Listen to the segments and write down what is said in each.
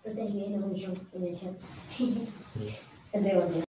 Tú estás escribiendo muy yo en el chat. Entre otros.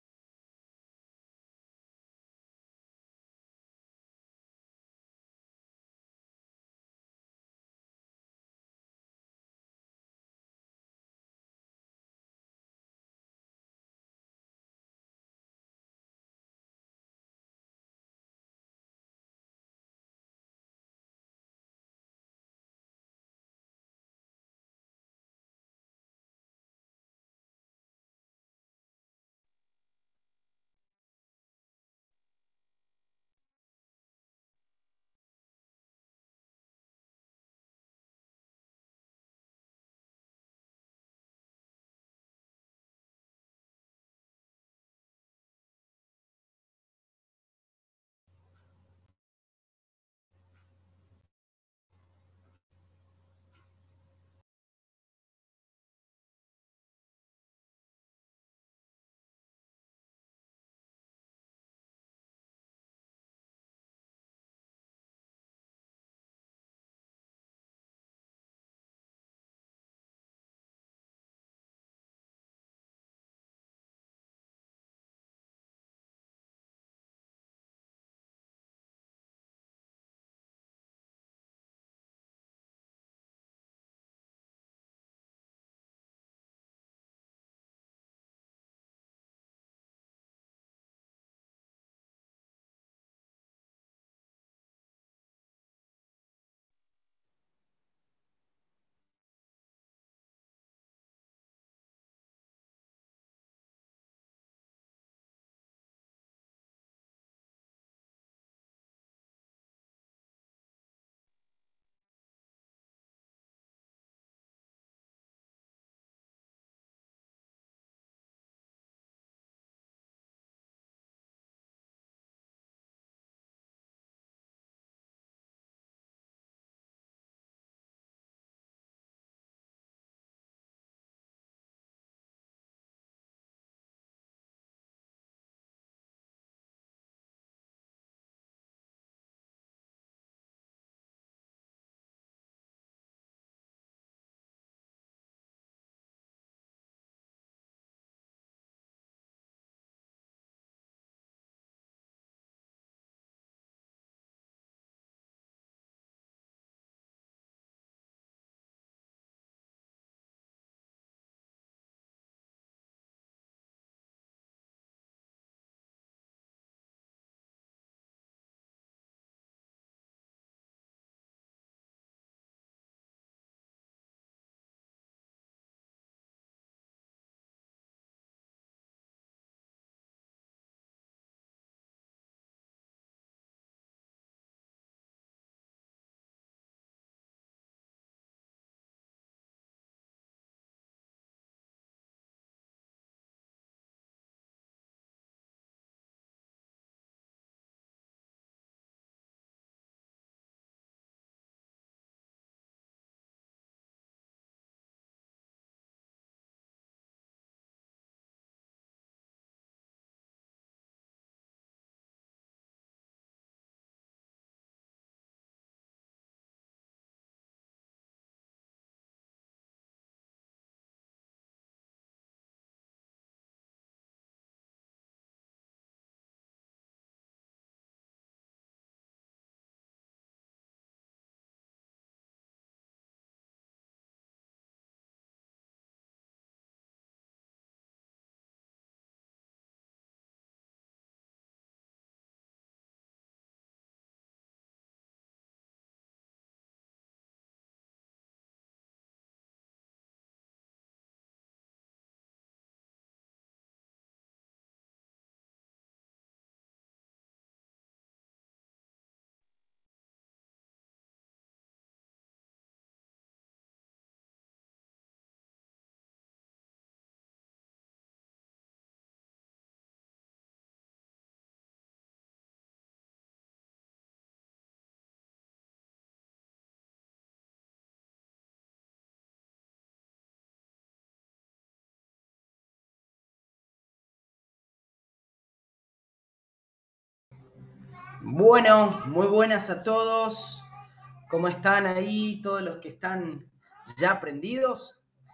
Bueno, muy buenas a todos. ¿Cómo están ahí todos los que están ya prendidos?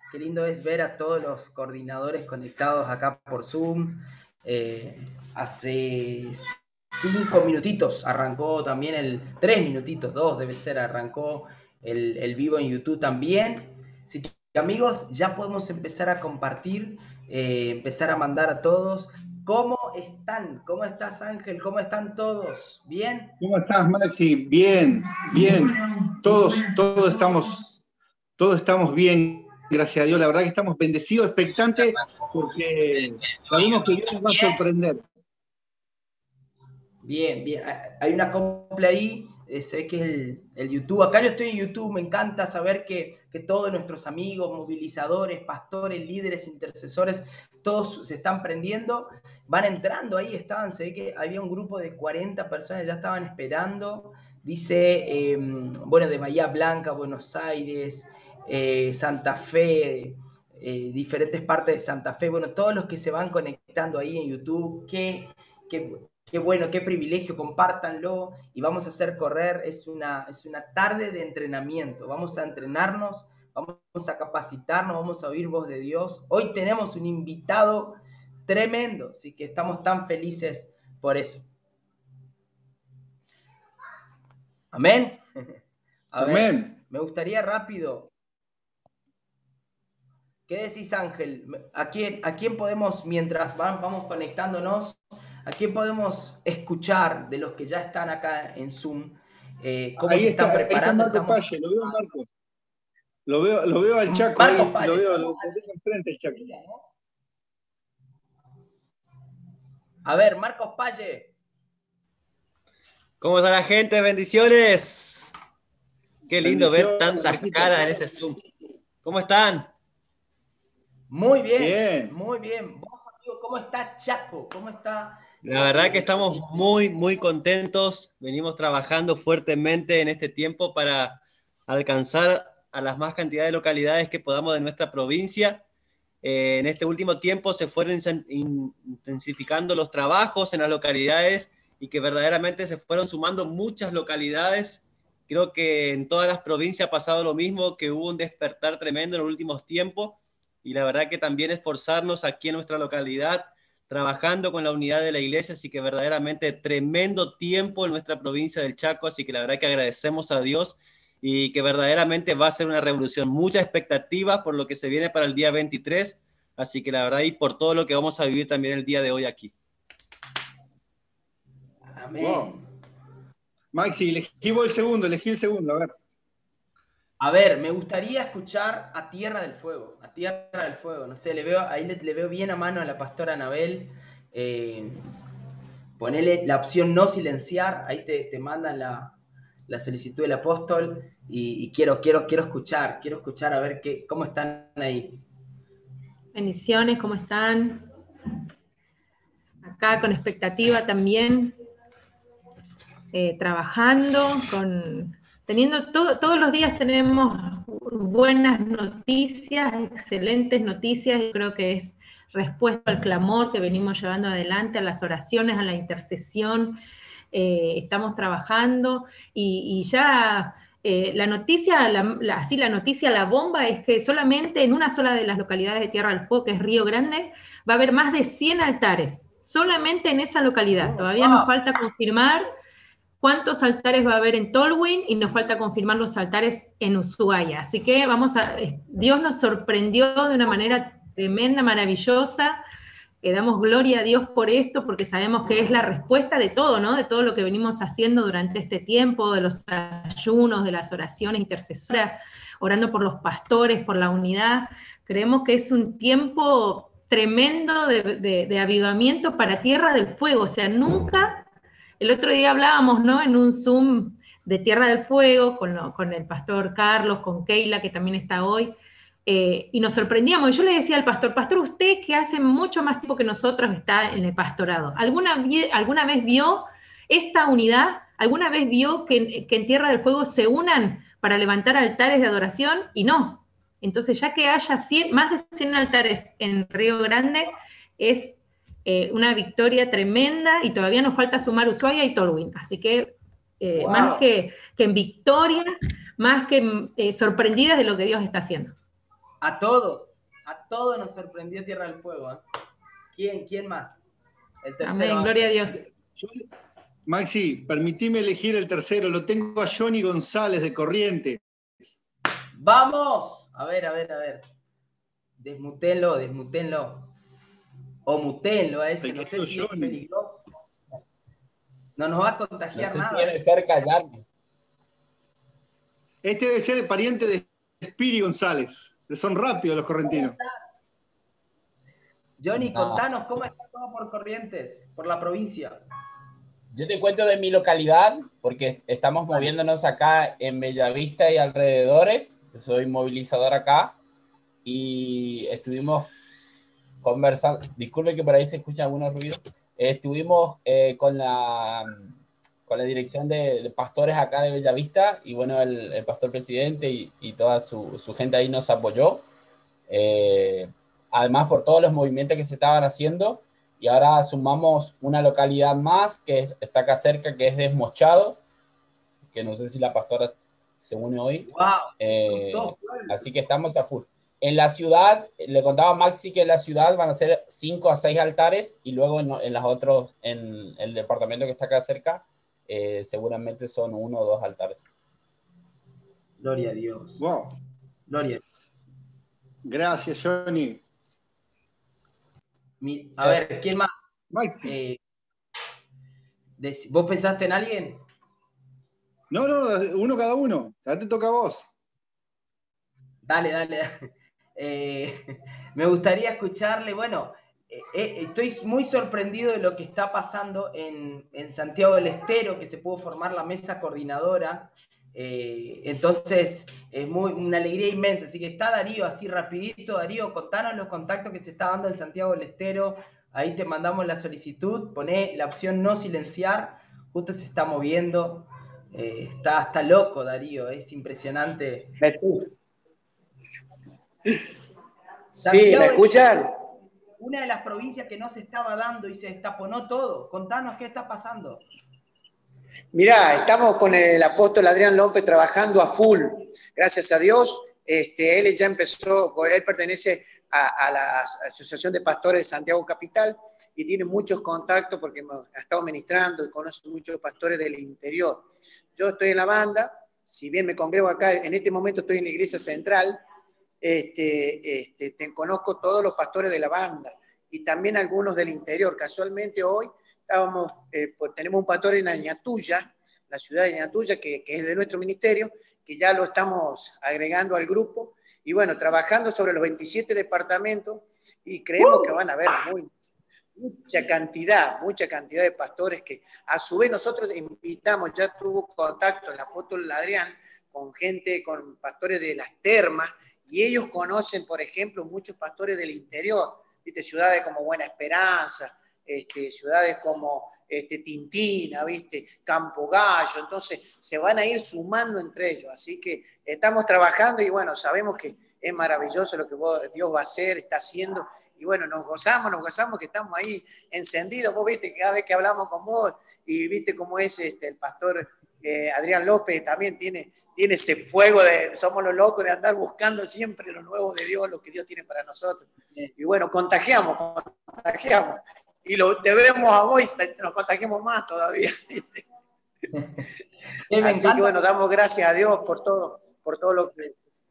Qué lindo es ver a todos los coordinadores conectados acá por Zoom. Hace 5 minutitos arrancó también 3 minutitos, 2 debe ser, arrancó el vivo en YouTube también. Así que amigos, ya podemos empezar a compartir, empezar a mandar a todos. ¿Cómo están? ¿Cómo estás, Ángel? ¿Cómo están todos? ¿Bien? ¿Cómo estás, Maxi? Bien, bien. Todos estamos bien, gracias a Dios. La verdad que estamos bendecidos, expectantes, porque sabemos que Dios nos va a sorprender. Bien, bien. Hay una copla ahí, se ve que es el YouTube. Acá yo estoy en YouTube, me encanta saber que todos nuestros amigos, movilizadores, pastores, líderes, intercesores, todos se están prendiendo, van entrando ahí, se ve que había un grupo de 40 personas, ya estaban esperando. Dice, bueno, de Bahía Blanca, Buenos Aires, Santa Fe, diferentes partes de Santa Fe, bueno, todos los que se van conectando ahí en YouTube, qué bueno, qué privilegio, compártanlo y vamos a hacer correr. Es una tarde de entrenamiento. Vamos a entrenarnos, vamos a capacitarnos, vamos a oír voz de Dios. Hoy tenemos un invitado tremendo, así que estamos tan felices por eso. Amén. A ver, Amén. me gustaría rápido. ¿Qué decís, Ángel? ¿A quién podemos, mientras vamos conectándonos, a quién podemos escuchar de los que ya están acá en Zoom? ¿Cómo Ahí se están está preparando? Marco Palle, lo veo a Marco. Lo veo al Chaco Marcos ahí, Palle, lo tengo enfrente el Chaco. A ver, Marcos Palle. ¿Cómo está la gente? Bendiciones. Qué lindo ver tantas Marquito. caras en este Zoom. ¿Cómo están? Muy bien, Bien. muy bien. Vos, amigo, ¿cómo está Chaco? ¿Cómo está? La verdad que estamos muy, muy contentos. Venimos trabajando fuertemente en este tiempo para alcanzar a las más cantidad de localidades que podamos de nuestra provincia. En este último tiempo se fueron intensificando los trabajos en las localidades y que verdaderamente se fueron sumando muchas localidades. Creo que en todas las provincias ha pasado lo mismo, que hubo un despertar tremendo en los últimos tiempos y la verdad que también esforzarnos aquí en nuestra localidad trabajando con la unidad de la iglesia, así que verdaderamente tremendo tiempo en nuestra provincia del Chaco, así que la verdad que agradecemos a Dios y que verdaderamente va a ser una revolución. Muchas expectativas por lo que se viene para el día 23, así que la verdad y por todo lo que vamos a vivir también el día de hoy aquí. Amén. Wow. Maxi, elegí el segundo, a ver. A ver, me gustaría escuchar a Tierra del Fuego, no sé, ahí le veo bien a mano a la pastora Anabel. Ponele la opción no silenciar, ahí te mandan la solicitud del apóstol y quiero escuchar a ver cómo están ahí. Bendiciones, ¿cómo están? Acá con expectativa también, trabajando, teniendo todos los días tenemos buenas noticias, excelentes noticias. Yo creo que es respuesta al clamor que venimos llevando adelante, a las oraciones, a la intercesión. Estamos trabajando y ya la noticia, la bomba es que solamente en una sola de las localidades de Tierra del Fuego, que es Río Grande, va a haber más de 100 altares, solamente en esa localidad. Todavía nos falta confirmar cuántos altares va a haber en Tolwyn y nos falta confirmar los altares en Ushuaia. Así que Dios nos sorprendió de una manera tremenda, maravillosa. Damos gloria a Dios por esto, porque sabemos que es la respuesta de todo, ¿no? De todo lo que venimos haciendo durante este tiempo, de los ayunos, de las oraciones intercesoras, orando por los pastores, por la unidad. Creemos que es un tiempo tremendo de avivamiento para Tierra del Fuego. O sea, nunca... El otro día hablábamos, ¿no? En un Zoom de Tierra del Fuego, con el pastor Carlos, con Keila, que también está hoy, y nos sorprendíamos. Y yo le decía al pastor, usted que hace mucho más tiempo que nosotros está en el pastorado, ¿alguna vez vio esta unidad? ¿Alguna vez vio que en Tierra del Fuego se unan para levantar altares de adoración? Y no. Entonces, ya que haya más de 100 altares en Río Grande, es una victoria tremenda, y todavía nos falta sumar Ushuaia y Tolwyn. Así que, wow, más que en victoria, más que sorprendidas de lo que Dios está haciendo. A todos nos sorprendió Tierra del Fuego. ¿eh? ¿Quién más? El tercero. Amén, gloria a Dios. Maxi, permitime elegir el tercero. Lo tengo a Johnny González de Corrientes. ¡Vamos! A ver. Desmutenlo. O mutenlo a ese, no sé si es peligroso. No nos va a contagiar No sé nada. si es mejor callarme. Este debe ser el pariente de Spiri González. Son rápidos los correntinos. Johnny, No. contanos cómo está todo por Corrientes, por la provincia. Yo te cuento de mi localidad, porque estamos moviéndonos acá en Bellavista y alrededores. Yo soy movilizador acá y estuvimos conversando. Disculpe que por ahí se escuchan algunos ruidos. Estuvimos con la dirección de pastores acá de Bellavista y bueno, el pastor presidente y toda su gente ahí nos apoyó. Además por todos los movimientos que se estaban haciendo. Y ahora sumamos una localidad más que está acá cerca, que es Desmochado, que no sé si la pastora se une hoy. ¡Wow! Así que estamos a full. En la ciudad, le contaba a Maxi que en la ciudad van a ser 5 a 6 altares y luego en las otros, en el departamento que está acá cerca, seguramente son 1 o 2 altares. Gloria a Dios. Wow. Gloria. Gracias, Johnny. A ver, ¿quién más? Maxi. ¿Vos pensaste en alguien? No, uno cada uno. Ya te toca a vos. Dale. Me gustaría escucharle. Bueno, estoy muy sorprendido de lo que está pasando en Santiago del Estero, que se pudo formar la mesa coordinadora. Entonces, es una alegría inmensa. Así que está Darío, así rapidito. Darío, contanos los contactos que se está dando en Santiago del Estero. Ahí te mandamos la solicitud. Poné la opción no silenciar. Justo se está moviendo. Está loco, Darío. Es impresionante. Sí, ¿me escuchan? Una de las provincias que no se estaba dando y se destaponó todo. Contanos qué está pasando. Mirá, estamos con el apóstol Adrián López trabajando a full, gracias a Dios. Él ya empezó, él pertenece a la Asociación de Pastores de Santiago Capital y tiene muchos contactos porque ha estado ministrando y conoce muchos pastores del interior. Yo estoy en la banda, si bien me congrego acá, en este momento estoy en la iglesia central, conozco todos los pastores de la banda y también algunos del interior. Casualmente hoy tenemos un pastor en Añatuya, la ciudad de Añatuya, que es de nuestro ministerio, que ya lo estamos agregando al grupo, y bueno, trabajando sobre los 27 departamentos, y creemos que van a haber mucha cantidad de pastores que a su vez nosotros invitamos. Ya tuvo contacto el apóstol Adrián con pastores de las termas, y ellos conocen, por ejemplo, muchos pastores del interior, ¿viste? Ciudades como Buena Esperanza, ciudades como Tintina, ¿viste? Campo Gallo. Entonces se van a ir sumando entre ellos, así que estamos trabajando y bueno, sabemos que es maravilloso lo que Dios va a hacer, está haciendo, y bueno, nos gozamos que estamos ahí encendidos. Vos viste que cada vez que hablamos con vos y viste cómo es el pastor Adrián López, también tiene ese fuego somos los locos de andar buscando siempre lo nuevo de Dios, lo que Dios tiene para nosotros. Y bueno, contagiamos. Y te vemos a vos y nos contagiamos más todavía. Así que bueno, damos gracias a Dios por todo lo que...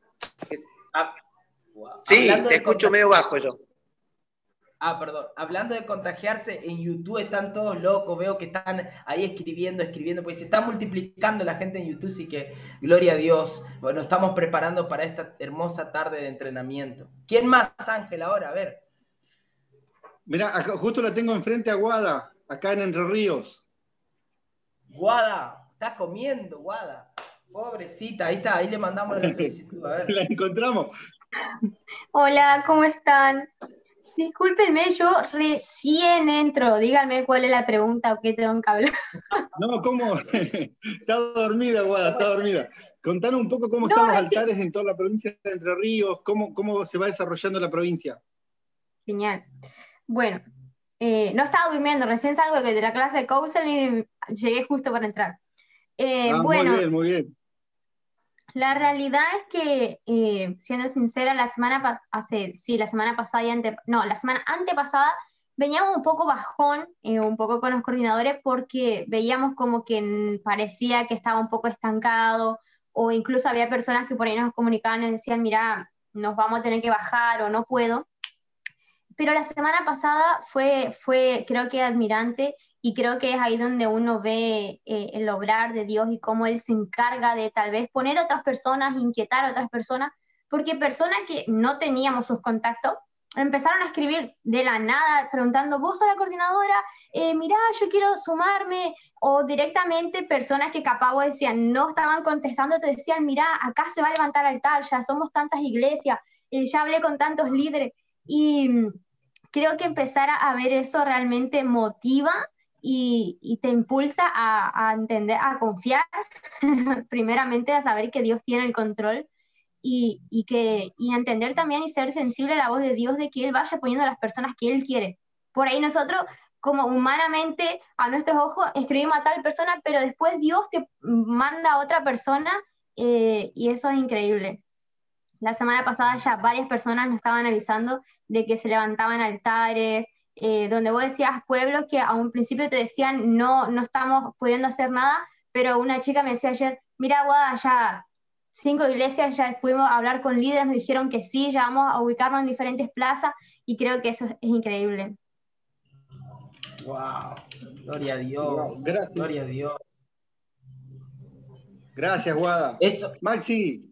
Sí, te escucho medio bajo yo. Perdón. Hablando de contagiarse, en YouTube están todos locos, veo que están ahí escribiendo, porque se está multiplicando la gente en YouTube, así que gloria a Dios. Bueno, estamos preparando para esta hermosa tarde de entrenamiento. ¿Quién más, Ángel, ahora? A ver. Mirá, justo la tengo enfrente a Guada, acá en Entre Ríos. Guada, está comiendo, Guada. Pobrecita, ahí está, ahí le mandamos la solicitud. A ver. La encontramos. Hola, ¿cómo están? Discúlpenme, yo recién entro. Díganme cuál es la pregunta o qué tengo que hablar. No, ¿cómo? Está dormida, Guada, está dormida. Contanos un poco cómo están los altares en toda la provincia de Entre Ríos, cómo se va desarrollando la provincia. Genial. Bueno, no estaba durmiendo, recién salgo de la clase de counseling y llegué justo para entrar. Bueno, muy bien. La realidad es que, siendo sincera, la semana pasada la semana antepasada veníamos un poco bajón, un poco con los coordinadores, porque veíamos como que parecía que estaba un poco estancado, o incluso había personas que por ahí nos comunicaban y nos decían, mira, nos vamos a tener que bajar o no puedo. Pero la semana pasada fue creo que admirante, y creo que es ahí donde uno ve el obrar de Dios y cómo Él se encarga de tal vez poner a otras personas, inquietar a otras personas, porque personas que no teníamos sus contactos empezaron a escribir de la nada preguntando, vos sos la coordinadora, mirá, yo quiero sumarme, o directamente personas que capaz vos decían, no estaban contestando, te decían, mirá, acá se va a levantar altar, ya somos tantas iglesias, ya hablé con tantos líderes, y creo que empezar a ver eso realmente motiva y te impulsa a entender, a confiar, primeramente a saber que Dios tiene el control, y a entender también y ser sensible a la voz de Dios, de que Él vaya poniendo a las personas que Él quiere. Por ahí nosotros, como humanamente, a nuestros ojos, escribimos a tal persona, pero después Dios te manda a otra persona, y eso es increíble. La semana pasada ya varias personas nos estaban avisando de que se levantaban altares, donde vos decías pueblos que a un principio te decían no estamos pudiendo hacer nada, pero una chica me decía ayer, mira, Guada, ya 5 iglesias, ya pudimos hablar con líderes, nos dijeron que sí, ya vamos a ubicarnos en diferentes plazas, y creo que eso es increíble. Wow, gloria a Dios, Wow, gracias. gloria a Dios. Gracias, Guada. Eso, Maxi,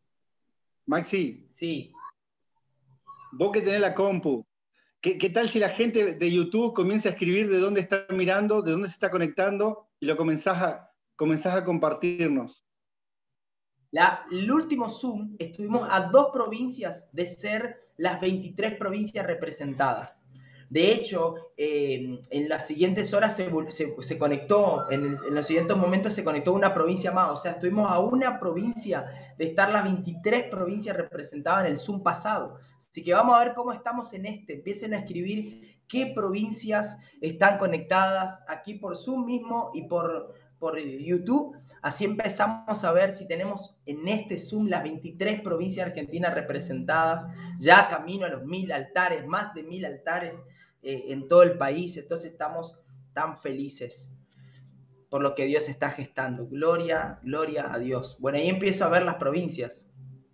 sí. vos que tenés la compu, ¿qué tal si la gente de YouTube comienza a escribir de dónde está mirando, de dónde se está conectando, y lo comenzás a compartirnos? El último Zoom estuvimos a 2 provincias de ser las 23 provincias representadas. De hecho, en las siguientes horas se conectó, en los siguientes momentos se conectó una provincia más. O sea, estuvimos a una provincia de estar las 23 provincias representadas en el Zoom pasado. Así que vamos a ver cómo estamos en este. Empiecen a escribir qué provincias están conectadas aquí por Zoom mismo y por YouTube. Así empezamos a ver si tenemos en este Zoom las 23 provincias argentinas representadas, ya camino a los 1000 altares, más de 1000 altares en todo el país. Entonces estamos tan felices por lo que Dios está gestando. Gloria, gloria a Dios. Bueno, ahí empiezo a ver las provincias.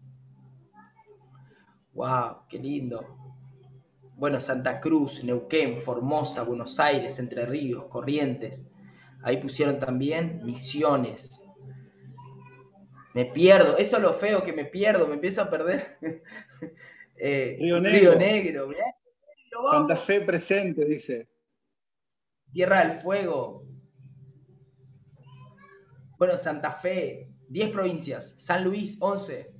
¡Wow! ¡Qué lindo! Bueno, Santa Cruz, Neuquén, Formosa, Buenos Aires, Entre Ríos, Corrientes. Ahí pusieron también Misiones. Me pierdo, eso es lo feo, que me pierdo, me empiezo a perder. Río Negro. Río Negro, mirá, Santa Fe presente, dice. Tierra del Fuego. Bueno, Santa Fe, 10 provincias. San Luis, 11.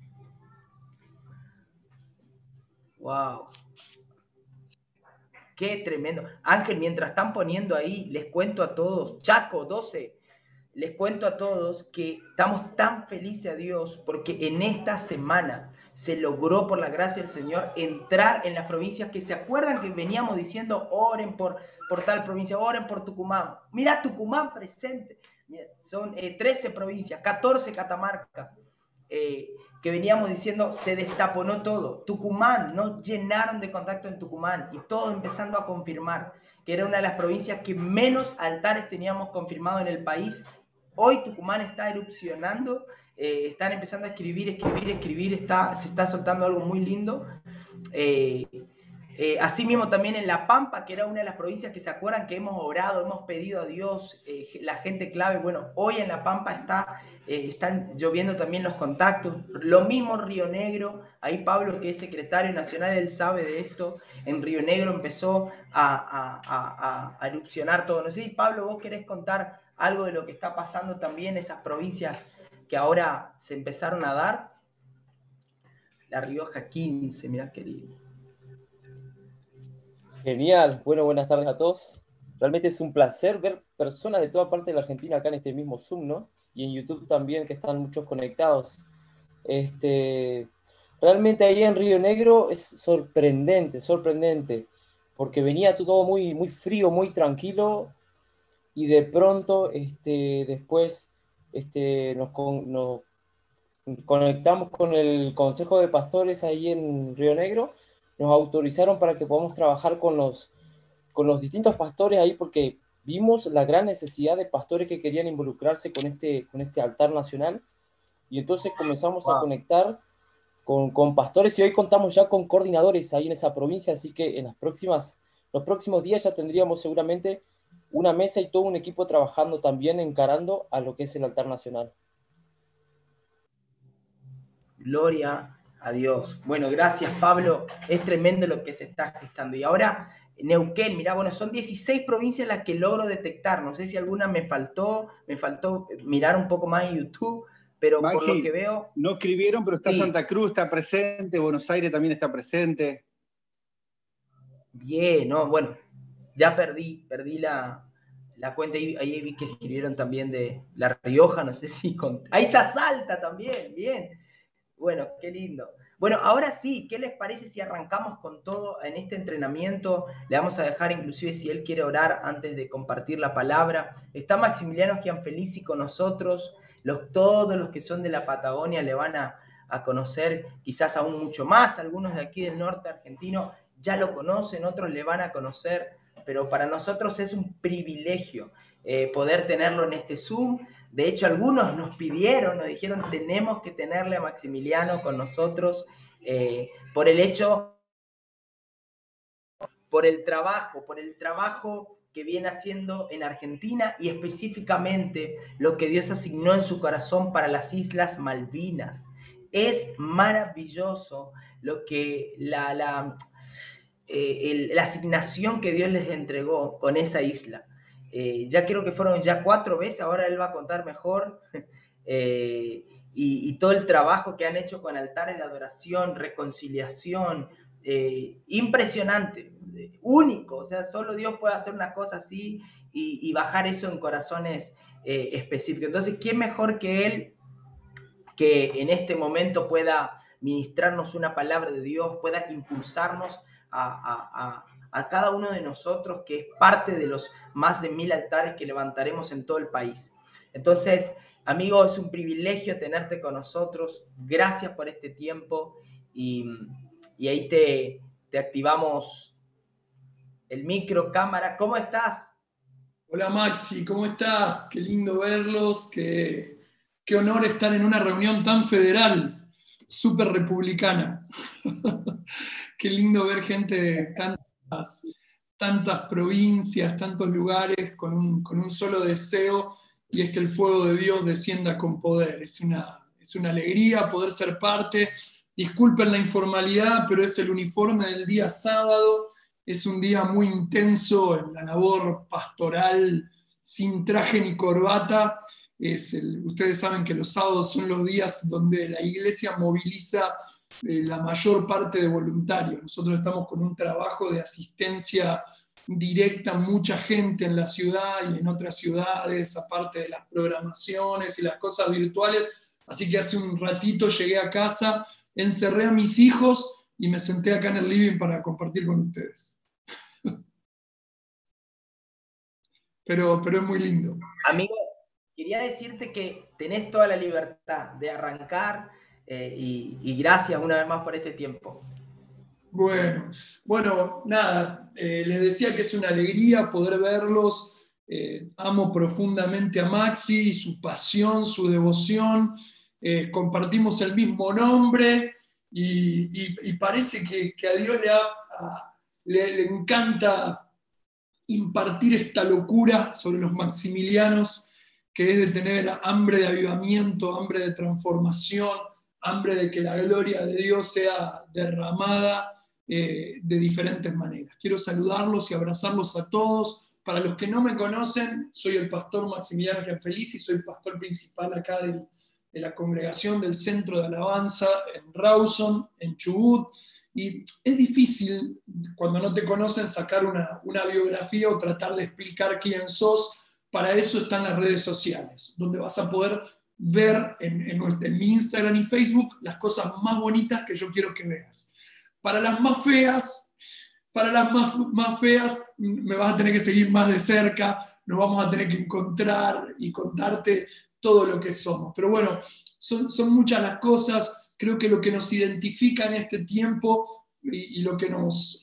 Wow. Qué tremendo. Ángel, mientras están poniendo ahí, les cuento a todos. Chaco, 12. Les cuento a todos que estamos tan felices a Dios porque en esta semana se logró, por la gracia del Señor, entrar en las provincias que se acuerdan que veníamos diciendo, oren por tal provincia, oren por Tucumán. Mira, Tucumán presente. Mira, son 13 provincias, 14 Catamarca, que veníamos diciendo, se destaponó todo. Tucumán, nos llenaron de contacto en Tucumán, y todos empezando a confirmar que era una de las provincias que menos altares teníamos confirmado en el país. Hoy Tucumán está erupcionando, están empezando a escribir, se está soltando algo muy lindo. Asimismo también en La Pampa, que era una de las provincias que se acuerdan que hemos orado, hemos pedido a Dios, la gente clave. Bueno, hoy en La Pampa están lloviendo también los contactos. Lo mismo en Río Negro, ahí Pablo, que es secretario nacional, él sabe de esto. En Río Negro empezó a erupcionar todo. No sé si, Pablo, vos querés contar algo de lo que está pasando también en esas provincias que ahora se empezaron a dar. La Rioja 15, mirá qué lindo. Genial, bueno, buenas tardes a todos. Realmente es un placer ver personas de toda parte de la Argentina acá en este mismo Zoom, ¿no? Y en YouTube también, que están muchos conectados. Realmente ahí en Río Negro es sorprendente, porque venía todo muy, muy frío, muy tranquilo, y de pronto después nos conectamos con el Consejo de Pastores ahí en Río Negro, nos autorizaron para que podamos trabajar con los distintos pastores ahí, porque vimos la gran necesidad de pastores que querían involucrarse con este altar nacional, y entonces comenzamos a conectar con pastores, y hoy contamos ya con coordinadores ahí en esa provincia, así que en los próximos días ya tendríamos seguramente una mesa y todo un equipo trabajando también, encarando a lo que es el altar nacional. Gloria a Dios. Bueno, gracias Pablo, es tremendo lo que se está gestando. Y ahora Neuquén, mirá, bueno, son 16 provincias las que logro detectar, no sé si alguna me faltó mirar un poco más en YouTube, pero Maxi, por lo que veo... No escribieron, pero está sí. Santa Cruz, está presente, Buenos Aires también está presente. Bien, no, bueno, ya perdí la cuenta, ahí vi que escribieron también de La Rioja, no sé si... Ahí está Salta también, bien. Bueno, qué lindo. Bueno, ahora sí, ¿qué les parece si arrancamos con todo en este entrenamiento? Le vamos a dejar inclusive si él quiere orar antes de compartir la palabra. Está Maximiliano Gianfelici con nosotros. Todos los que son de la Patagonia le van a conocer quizás aún mucho más. Algunos de aquí del norte argentino ya lo conocen, otros le van a conocer, pero para nosotros es un privilegio poder tenerlo en este Zoom. De hecho, algunos nos pidieron, nos dijeron, tenemos que tenerle a Maximiliano con nosotros por el trabajo que viene haciendo en Argentina y específicamente lo que Dios asignó en su corazón para las Islas Malvinas. Es maravilloso lo que la asignación que Dios les entregó con esa isla. Ya creo que fueron ya 4 veces, ahora él va a contar mejor, y todo el trabajo que han hecho con altares de adoración, reconciliación, impresionante, único, o sea, solo Dios puede hacer una cosa así y bajar eso en corazones específicos. Entonces, ¿quién mejor que él que en este momento pueda ministrarnos una palabra de Dios, pueda impulsarnos a cada uno de nosotros, que es parte de los más de 1000 altares que levantaremos en todo el país? Entonces, amigo, es un privilegio tenerte con nosotros. Gracias por este tiempo y ahí te activamos el micro, cámara. ¿Cómo estás? Hola Maxi, ¿cómo estás? Qué lindo verlos, qué honor estar en una reunión tan federal, súper republicana. Qué lindo ver gente de tantas provincias, tantos lugares con un solo deseo, y es que el fuego de Dios descienda con poder. Es una alegría poder ser parte. Disculpen la informalidad, pero es el uniforme del día sábado. Es un día muy intenso en la labor pastoral, sin traje ni corbata. Ustedes saben que los sábados son los días donde la iglesia moviliza la mayor parte de voluntarios. Nosotros estamos con un trabajo de asistencia directa a mucha gente en la ciudad y en otras ciudades, aparte de las programaciones y las cosas virtuales. Así que hace un ratito llegué a casa, encerré a mis hijos y me senté acá en el living para compartir con ustedes. Pero es muy lindo. Amigo, quería decirte que tenés toda la libertad de arrancar y gracias una vez más por este tiempo. Bueno, nada, les decía que es una alegría poder verlos. Amo profundamente a Maxi, su pasión, su devoción. Compartimos el mismo nombre y parece que a Dios le encanta impartir esta locura sobre los maximilianos, que es de tener hambre de avivamiento, hambre de transformación, hambre de que la gloria de Dios sea derramada de diferentes maneras. Quiero saludarlos y abrazarlos a todos. Para los que no me conocen, soy el pastor Maximiliano Gianfelici, soy pastor principal acá de la congregación del Centro de Alabanza en Rawson, en Chubut. Y es difícil, cuando no te conocen, sacar una biografía o tratar de explicar quién sos. Para eso están las redes sociales, donde vas a poder ver en mi Instagram y Facebook las cosas más bonitas que yo quiero que veas. Para las más feas, me vas a tener que seguir más de cerca, nos vamos a tener que encontrar y contarte todo lo que somos. Pero bueno, son muchas las cosas. Creo que lo que nos identifica en este tiempo y lo que nos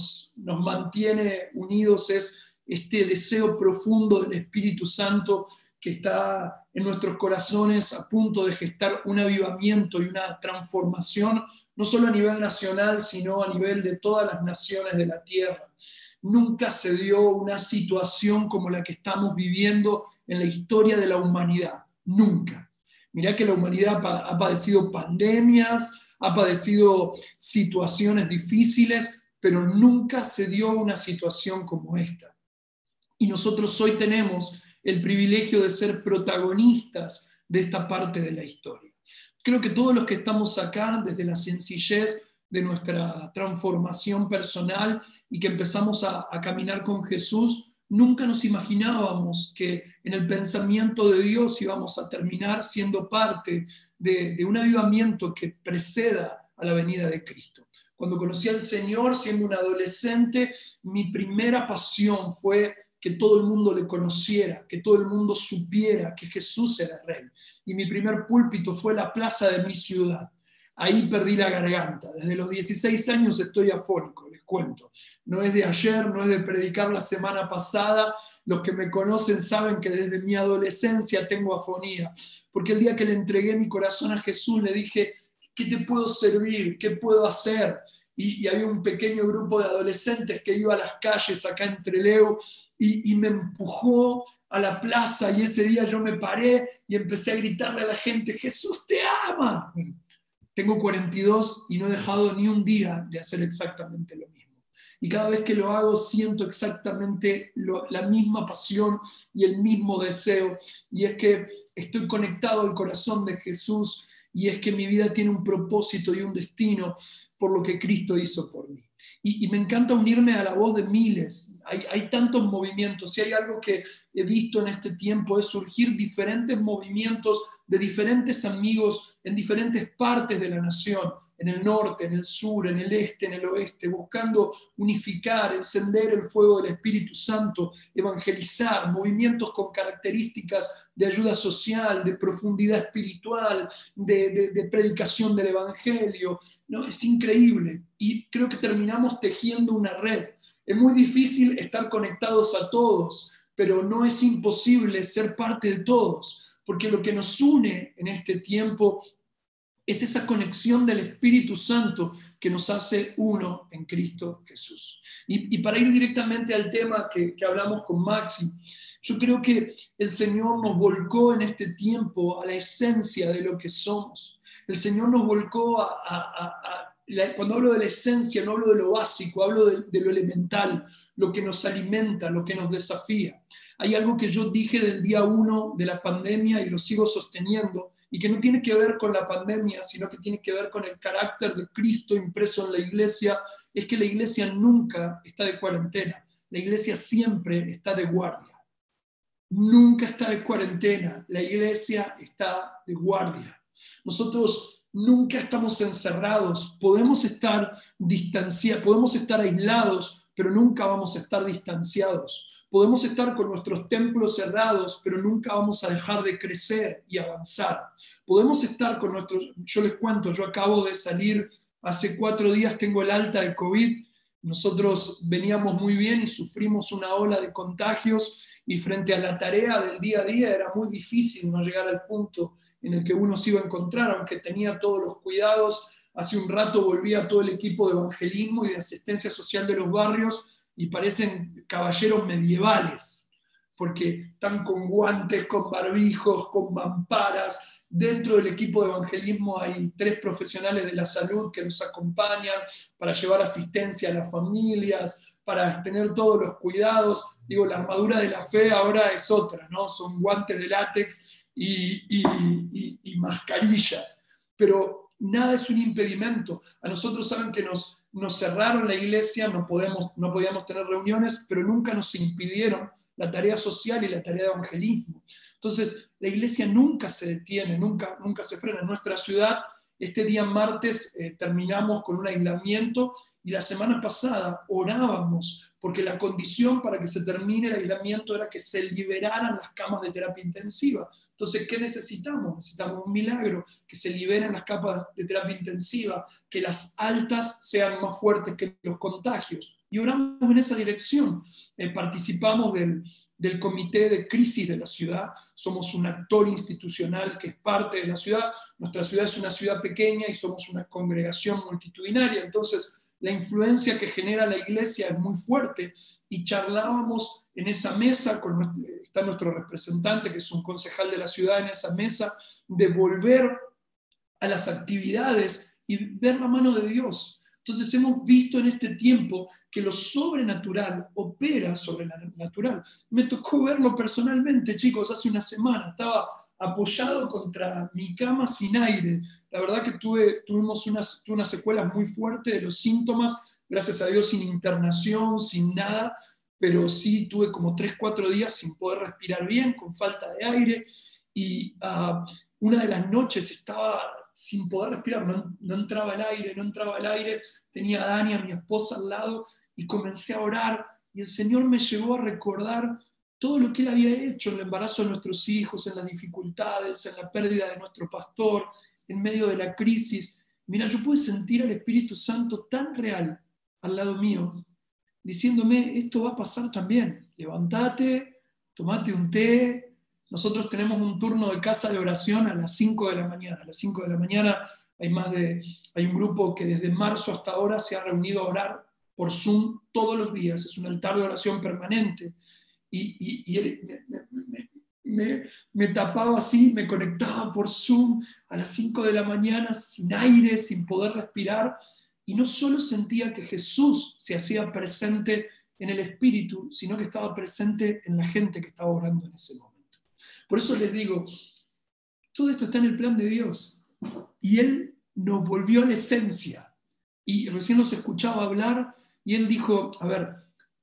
mantiene unidos es este deseo profundo del Espíritu Santo que está en nuestros corazones a punto de gestar un avivamiento y una transformación, no solo a nivel nacional, sino a nivel de todas las naciones de la tierra. Nunca se dio una situación como la que estamos viviendo en la historia de la humanidad. Nunca. Mirá que la humanidad ha padecido pandemias, ha padecido situaciones difíciles, pero nunca se dio una situación como esta. Y nosotros hoy tenemos el privilegio de ser protagonistas de esta parte de la historia. Creo que todos los que estamos acá, desde la sencillez de nuestra transformación personal y que empezamos a caminar con Jesús, nunca nos imaginábamos que en el pensamiento de Dios íbamos a terminar siendo parte de un avivamiento que preceda a la venida de Cristo. Cuando conocí al Señor siendo un adolescente, mi primera pasión fue que todo el mundo le conociera, que todo el mundo supiera que Jesús era Rey. Y mi primer púlpito fue la plaza de mi ciudad. Ahí perdí la garganta. Desde los 16 años estoy afónico, les cuento. No es de ayer, no es de predicar la semana pasada. Los que me conocen saben que desde mi adolescencia tengo afonía. Porque el día que le entregué mi corazón a Jesús, le dije, ¿qué te puedo servir? ¿Qué puedo hacer? Y había un pequeño grupo de adolescentes que iba a las calles acá en Trelew y me empujó a la plaza, y ese día yo me paré y empecé a gritarle a la gente, ¡Jesús te ama! Tengo 42 y no he dejado ni un día de hacer exactamente lo mismo. Y cada vez que lo hago siento exactamente la misma pasión y el mismo deseo, y es que estoy conectado al corazón de Jesús, y es que mi vida tiene un propósito y un destino por lo que Cristo hizo por mí. Y me encanta unirme a la voz de miles. Hay tantos movimientos, y hay algo que he visto en este tiempo, es surgir diferentes movimientos de diferentes amigos en diferentes partes de la nación, en el norte, en el sur, en el este, en el oeste, buscando unificar, encender el fuego del Espíritu Santo, evangelizar, movimientos con características de ayuda social, de profundidad espiritual, de predicación del Evangelio. ¿No? Es increíble, y creo que terminamos tejiendo una red. Es muy difícil estar conectados a todos, pero no es imposible ser parte de todos, porque lo que nos une en este tiempo es esa conexión del Espíritu Santo que nos hace uno en Cristo Jesús. Y para ir directamente al tema que hablamos con Maxi, yo creo que el Señor nos volcó en este tiempo a la esencia de lo que somos. El Señor nos volcó cuando hablo de la esencia, no hablo de lo básico, hablo de lo elemental, lo que nos alimenta, lo que nos desafía. Hay algo que yo dije del día 1 de la pandemia y lo sigo sosteniendo, y que no tiene que ver con la pandemia, sino que tiene que ver con el carácter de Cristo impreso en la iglesia, es que la iglesia nunca está de cuarentena, la iglesia siempre está de guardia. Nunca está de cuarentena, la iglesia está de guardia. Nosotros nunca estamos encerrados, podemos estar distanciados, podemos estar aislados, pero nunca vamos a estar distanciados. Podemos estar con nuestros templos cerrados, pero nunca vamos a dejar de crecer y avanzar. Podemos estar con nuestros... Yo les cuento, yo acabo de salir, hace 4 días tengo el alta de COVID. Nosotros veníamos muy bien y sufrimos una ola de contagios, y frente a la tarea del día a día era muy difícil no llegar al punto en el que uno se iba a encontrar, aunque tenía todos los cuidados. Hace un rato volvía todo el equipo de evangelismo y de asistencia social de los barrios, y parecen caballeros medievales, porque están con guantes, con barbijos, con mamparas. Dentro del equipo de evangelismo hay 3 profesionales de la salud que nos acompañan para llevar asistencia a las familias, para tener todos los cuidados. Digo, la armadura de la fe ahora es otra, ¿no? Son guantes de látex y mascarillas, pero nada es un impedimento. A nosotros saben que nos cerraron la iglesia, no podíamos tener reuniones, pero nunca nos impidieron la tarea social y la tarea de evangelismo. Entonces, la iglesia nunca se detiene, nunca se frena. En nuestra ciudad, este día martes terminamos con un aislamiento, Y la semana pasada orábamos porque la condición para que se termine el aislamiento era que se liberaran las camas de terapia intensiva. Entonces, ¿qué necesitamos? Necesitamos un milagro, que se liberen las camas de terapia intensiva, que las altas sean más fuertes que los contagios. Y oramos en esa dirección. Participamos del comité de crisis de la ciudad, somos un actor institucional que es parte de la ciudad. Nuestra ciudad es una ciudad pequeña y somos una congregación multitudinaria, entonces la influencia que genera la iglesia es muy fuerte, y charlábamos en esa mesa, está nuestro representante, que es un concejal de la ciudad en esa mesa, de volver a las actividades y ver la mano de Dios. Entonces hemos visto en este tiempo que lo sobrenatural opera sobre lo natural. Me tocó verlo personalmente, chicos, hace una semana. Estaba apoyado contra mi cama sin aire. La verdad que tuve unas secuelas muy fuertes de los síntomas, gracias a Dios sin internación, sin nada, pero sí tuve como 3-4 días sin poder respirar bien, con falta de aire, y una de las noches estaba sin poder respirar, no entraba el aire, tenía a Dani, a mi esposa, al lado, y comencé a orar, y el Señor me llevó a recordar todo lo que Él había hecho en el embarazo de nuestros hijos, en las dificultades, en la pérdida de nuestro pastor, en medio de la crisis. Mira, yo pude sentir al Espíritu Santo tan real al lado mío, diciéndome, esto va a pasar también, levántate, tomate un té. Nosotros tenemos un turno de casa de oración a las 5 de la mañana. A las 5 de la mañana hay un grupo que desde marzo hasta ahora se ha reunido a orar por Zoom todos los días. Es un altar de oración permanente. Y él me tapaba así, me conectaba por Zoom a las 5 de la mañana sin aire, sin poder respirar. Y no solo sentía que Jesús se hacía presente en el Espíritu, sino que estaba presente en la gente que estaba orando en ese momento. Por eso les digo, todo esto está en el plan de Dios. Y Él nos volvió a la esencia. Y recién nos escuchaba hablar y Él dijo, a ver,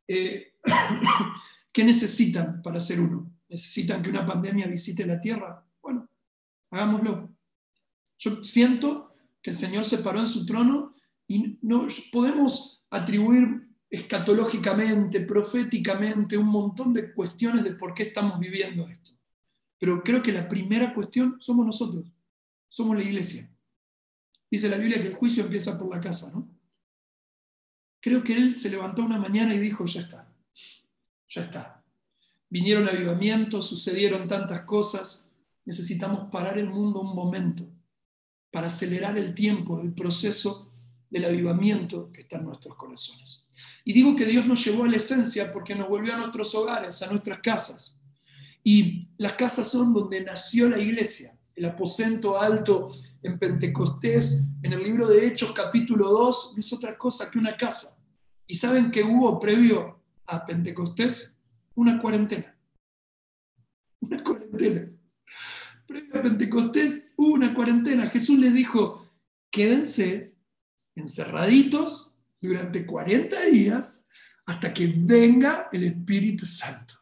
¿qué necesitan para ser uno? ¿Necesitan que una pandemia visite la tierra? Bueno, hagámoslo. Yo siento que el Señor se paró en su trono y no podemos atribuir escatológicamente, proféticamente, un montón de cuestiones de por qué estamos viviendo esto. Pero creo que la primera cuestión somos nosotros, somos la iglesia. Dice la Biblia que el juicio empieza por la casa, ¿no? Creo que Él se levantó una mañana y dijo, ya está, ya está. Vinieron avivamientos, sucedieron tantas cosas, necesitamos parar el mundo un momento para acelerar el tiempo del proceso del avivamiento que está en nuestros corazones. Y digo que Dios nos llevó a la esencia porque nos volvió a nuestros hogares, a nuestras casas. Y las casas son donde nació la iglesia. El aposento alto en Pentecostés, en el libro de Hechos capítulo 2, no es otra cosa que una casa. ¿Y saben qué hubo previo a Pentecostés? Una cuarentena. Una cuarentena. Previo a Pentecostés hubo una cuarentena. Jesús les dijo, quédense encerraditos durante 40 días hasta que venga el Espíritu Santo.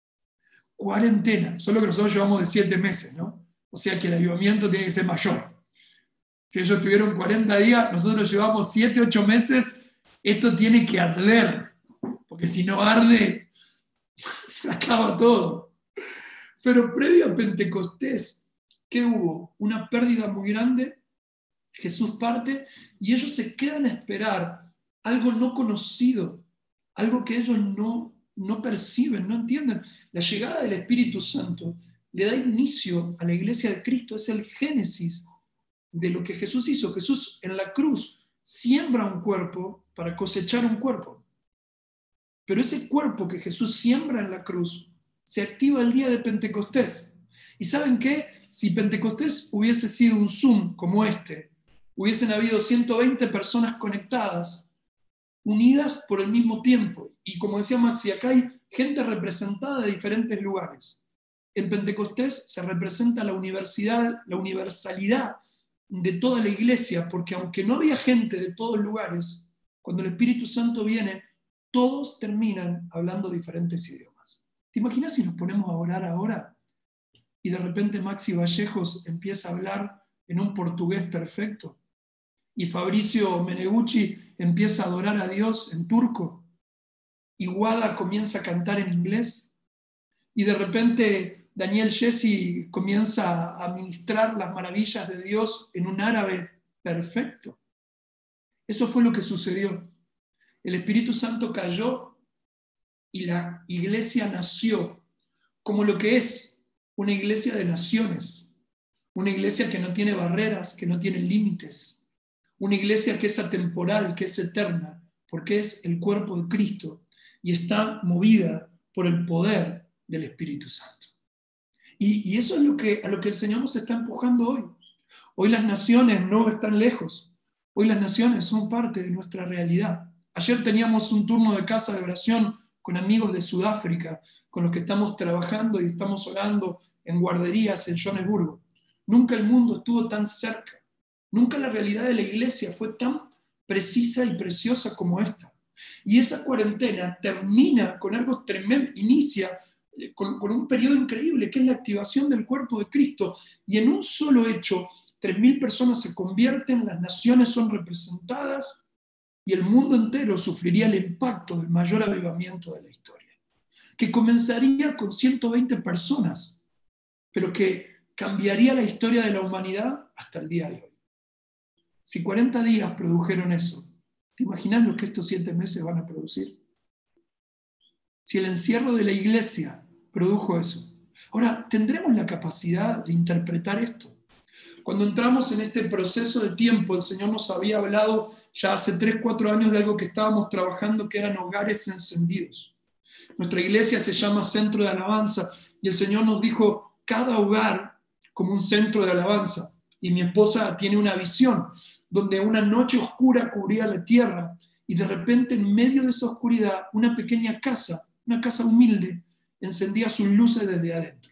Cuarentena, solo que nosotros llevamos de 7 meses, ¿no? O sea que el avivamiento tiene que ser mayor. Si ellos tuvieron 40 días, nosotros llevamos 7, 8 meses, esto tiene que arder, porque si no arde, se acaba todo. Pero previo a Pentecostés, ¿qué hubo? Una pérdida muy grande, Jesús parte y ellos se quedan a esperar algo no conocido, algo que ellos no perciben, no entienden. La llegada del Espíritu Santo le da inicio a la iglesia de Cristo, es el génesis de lo que Jesús hizo. Jesús en la cruz siembra un cuerpo para cosechar un cuerpo. Pero ese cuerpo que Jesús siembra en la cruz se activa el día de Pentecostés. ¿Y saben qué? Si Pentecostés hubiese sido un Zoom como este, hubiesen habido 120 personas conectadas, unidas por el mismo tiempo. Y como decía Maxi, acá hay gente representada de diferentes lugares. En Pentecostés se representa la universalidad de toda la iglesia, porque aunque no había gente de todos lugares, cuando el Espíritu Santo viene, todos terminan hablando diferentes idiomas. ¿Te imaginas si nos ponemos a orar ahora y de repente Maxi Vallejos empieza a hablar en un portugués perfecto? y Fabricio Menegucci empieza a adorar a Dios en turco, y Wada comienza a cantar en inglés, y de repente Daniel Jesse comienza a ministrar las maravillas de Dios en un árabe perfecto. Eso fue lo que sucedió. El Espíritu Santo cayó y la iglesia nació como lo que es una iglesia de naciones, una iglesia que no tiene barreras, que no tiene límites, una iglesia que es atemporal, que es eterna, porque es el cuerpo de Cristo y está movida por el poder del Espíritu Santo. Y eso es a lo que el Señor nos está empujando hoy. Hoy las naciones no están lejos, hoy las naciones son parte de nuestra realidad. Ayer teníamos un turno de casa de oración con amigos de Sudáfrica, con los que estamos trabajando y estamos orando en guarderías en Johannesburgo. Nunca el mundo estuvo tan cerca, nunca la realidad de la iglesia fue tan precisa y preciosa como esta. Y esa cuarentena termina con algo tremendo, inicia con un periodo increíble, que es la activación del cuerpo de Cristo, y en un solo hecho, 3.000 personas se convierten, las naciones son representadas, y el mundo entero sufriría el impacto del mayor avivamiento de la historia, que comenzaría con 120 personas, pero que cambiaría la historia de la humanidad hasta el día de hoy. Si 40 días produjeron eso, ¿te imaginas lo que estos 7 meses van a producir? Si el encierro de la iglesia produjo eso. Ahora, ¿tendremos la capacidad de interpretar esto? Cuando entramos en este proceso de tiempo, el Señor nos había hablado ya hace 3, 4 años de algo que estábamos trabajando, que eran hogares encendidos. Nuestra iglesia se llama Centro de Alabanza, y el Señor nos dijo, cada hogar como un centro de alabanza. Y mi esposa tiene una visión, donde una noche oscura cubría la tierra, y de repente en medio de esa oscuridad, una pequeña casa, una casa humilde, encendía sus luces desde adentro.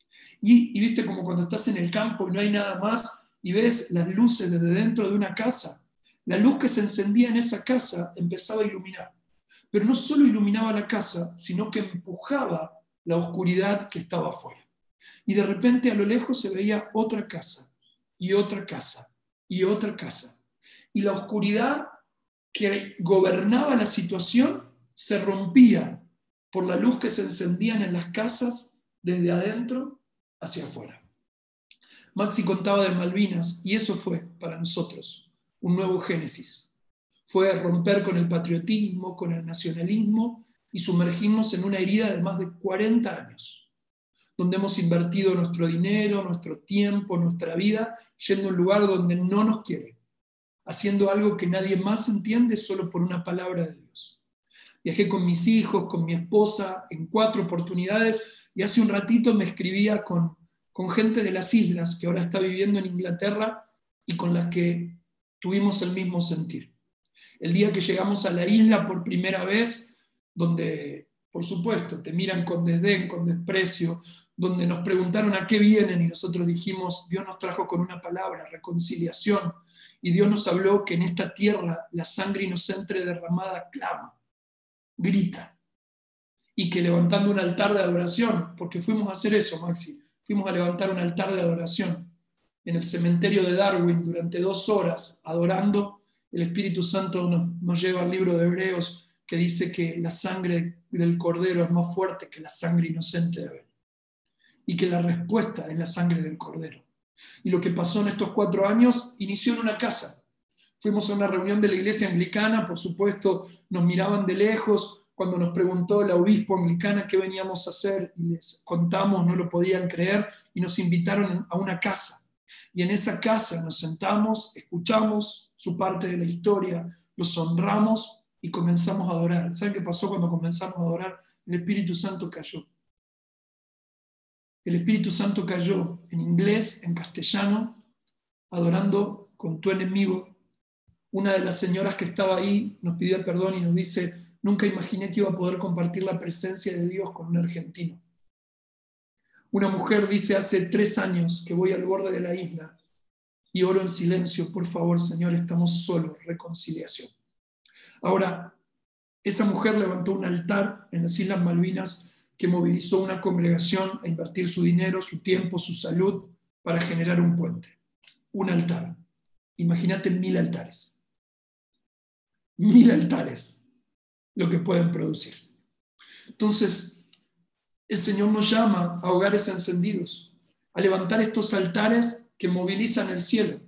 Y viste como cuando estás en el campo y no hay nada más, y ves las luces desde dentro de una casa. La luz que se encendía en esa casa empezaba a iluminar. Pero no solo iluminaba la casa, sino que empujaba la oscuridad que estaba afuera. Y de repente a lo lejos se veía otra casa, y otra casa, y otra casa. Y la oscuridad que gobernaba la situación se rompía por la luz que se encendían en las casas desde adentro hacia afuera. Maxi contaba de Malvinas, y eso fue para nosotros un nuevo Génesis. Fue romper con el patriotismo, con el nacionalismo, y sumergirnos en una herida de más de 40 años, donde hemos invertido nuestro dinero, nuestro tiempo, nuestra vida, yendo a un lugar donde no nos quiere, haciendo algo que nadie más entiende solo por una palabra de Dios. Viajé con mis hijos, con mi esposa, en 4 oportunidades, y hace un ratito me escribía con gente de las islas que ahora está viviendo en Inglaterra y con las que tuvimos el mismo sentir. El día que llegamos a la isla por primera vez, donde, por supuesto, te miran con desdén, con desprecio, donde nos preguntaron a qué vienen y nosotros dijimos, Dios nos trajo con una palabra, reconciliación, y Dios nos habló que en esta tierra la sangre inocente derramada clama, grita, y que levantando un altar de adoración, porque fuimos a hacer eso, Maxi, fuimos a levantar un altar de adoración en el cementerio de Darwin durante 2 horas, adorando. El Espíritu Santo nos lleva al libro de Hebreos, que dice que la sangre del Cordero es más fuerte que la sangre inocente de Abel, y que la respuesta es la sangre del Cordero. Y lo que pasó en estos 4 años inició en una casa. Fuimos a una reunión de la iglesia anglicana, por supuesto, nos miraban de lejos. Cuando nos preguntó la obispo anglicana qué veníamos a hacer, y les contamos, no lo podían creer, y nos invitaron a una casa. Y en esa casa nos sentamos, escuchamos su parte de la historia, los honramos y comenzamos a adorar. ¿Saben qué pasó cuando comenzamos a adorar? El Espíritu Santo cayó. El Espíritu Santo cayó en inglés, en castellano, adorando con tu enemigo. Una de las señoras que estaba ahí nos pidió perdón y nos dice, nunca imaginé que iba a poder compartir la presencia de Dios con un argentino. Una mujer dice, hace 3 años que voy al borde de la isla y oro en silencio, por favor, Señor, estamos solos, reconciliación. Ahora, esa mujer levantó un altar en las Islas Malvinas que movilizó una congregación a invertir su dinero, su tiempo, su salud para generar un puente, un altar. Imagínate 1000 altares. 1000 altares, lo que pueden producir. Entonces, el Señor nos llama a hogares encendidos, a levantar estos altares que movilizan el cielo.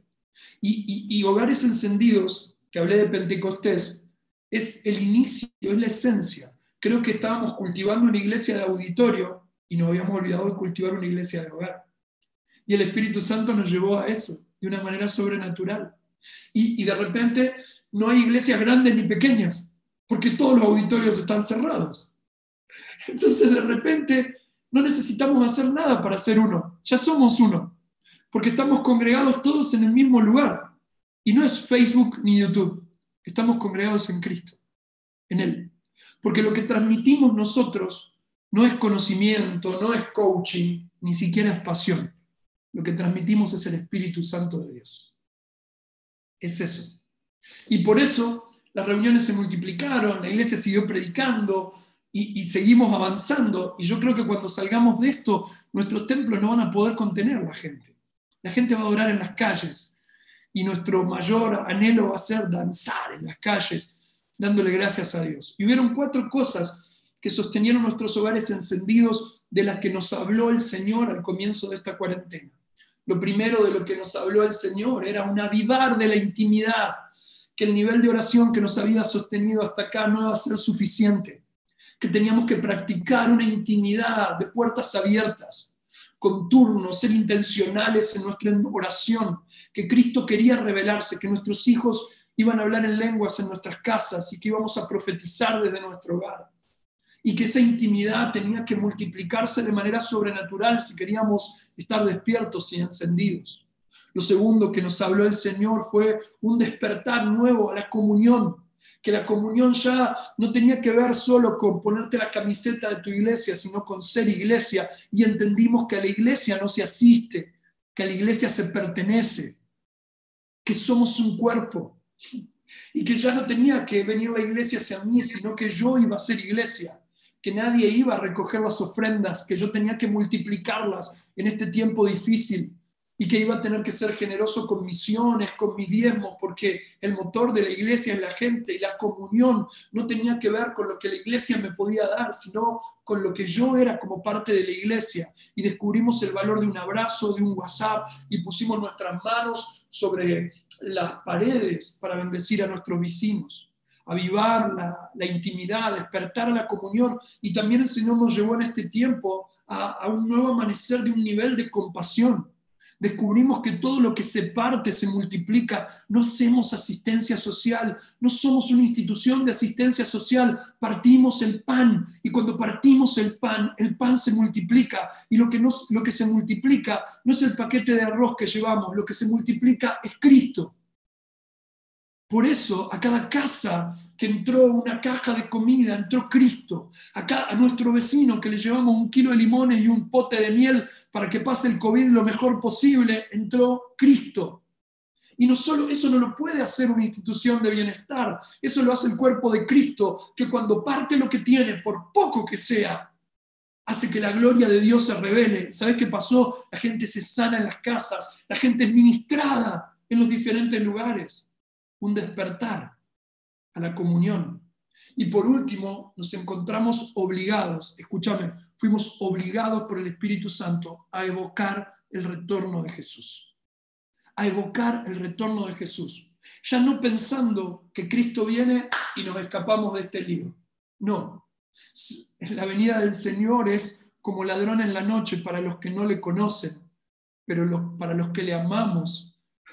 Y hogares encendidos, que hablé de Pentecostés, es el inicio, es la esencia. Creo que estábamos cultivando una iglesia de auditorio y nos habíamos olvidado de cultivar una iglesia de hogar. Y el Espíritu Santo nos llevó a eso, de una manera sobrenatural. Y de repente no hay iglesias grandes ni pequeñas, porque todos los auditorios están cerrados. Entonces de repente no necesitamos hacer nada para ser uno, ya somos uno, porque estamos congregados todos en el mismo lugar. Y no es Facebook ni YouTube, estamos congregados en Cristo, en Él. Porque lo que transmitimos nosotros no es conocimiento, no es coaching, ni siquiera es pasión. Lo que transmitimos es el Espíritu Santo de Dios. Es eso. Y por eso las reuniones se multiplicaron, la iglesia siguió predicando y seguimos avanzando. Y yo creo que cuando salgamos de esto, nuestros templos no van a poder contener a la gente. La gente va a adorar en las calles. Y nuestro mayor anhelo va a ser danzar en las calles, dándole gracias a Dios. Y hubieron 4 cosas que sostenieron nuestros hogares encendidos de las que nos habló el Señor al comienzo de esta cuarentena. Lo primero de lo que nos habló el Señor era un avivar de la intimidad, que el nivel de oración que nos había sostenido hasta acá no iba a ser suficiente, que teníamos que practicar una intimidad de puertas abiertas, con turnos, ser intencionales en nuestra oración, que Cristo quería revelarse, que nuestros hijos iban a hablar en lenguas en nuestras casas y que íbamos a profetizar desde nuestro hogar. Y que esa intimidad tenía que multiplicarse de manera sobrenatural si queríamos estar despiertos y encendidos. Lo segundo que nos habló el Señor fue un despertar nuevo a la comunión, que la comunión ya no tenía que ver solo con ponerte la camiseta de tu iglesia, sino con ser iglesia. Y entendimos que a la iglesia no se asiste, que a la iglesia se pertenece, que somos un cuerpo y que ya no tenía que venir la iglesia hacia mí, sino que yo iba a ser iglesia, que nadie iba a recoger las ofrendas, que yo tenía que multiplicarlas en este tiempo difícil y que iba a tener que ser generoso con misiones, con mi diezmo, porque el motor de la iglesia es la gente y la comunión no tenía que ver con lo que la iglesia me podía dar, sino con lo que yo era como parte de la iglesia. Y descubrimos el valor de un abrazo, de un WhatsApp, y pusimos nuestras manos sobre las paredes para bendecir a nuestros vecinos. Avivar la intimidad, despertar a la comunión. Y también el Señor nos llevó en este tiempo a un nuevo amanecer de un nivel de compasión. Descubrimos que todo lo que se parte se multiplica. No hacemos asistencia social, no somos una institución de asistencia social, partimos el pan y cuando partimos el pan se multiplica y lo que se multiplica no es el paquete de arroz que llevamos, lo que se multiplica es Cristo. Por eso, a cada casa que entró una caja de comida, entró Cristo. A nuestro vecino que le llevamos 1 kilo de limones y un pote de miel para que pase el COVID lo mejor posible, entró Cristo. Y no solo eso no lo puede hacer una institución de bienestar, eso lo hace el cuerpo de Cristo, que cuando parte lo que tiene, por poco que sea, hace que la gloria de Dios se revele. ¿Sabes qué pasó? La gente se sana en las casas, la gente es ministrada en los diferentes lugares. Un despertar a la comunión. Y por último, nos encontramos obligados, escúchame, fuimos obligados por el Espíritu Santo a evocar el retorno de Jesús. A evocar el retorno de Jesús. Ya no pensando que Cristo viene y nos escapamos de este lío. No. La venida del Señor es como ladrón en la noche para los que no le conocen, pero para los que le amamos,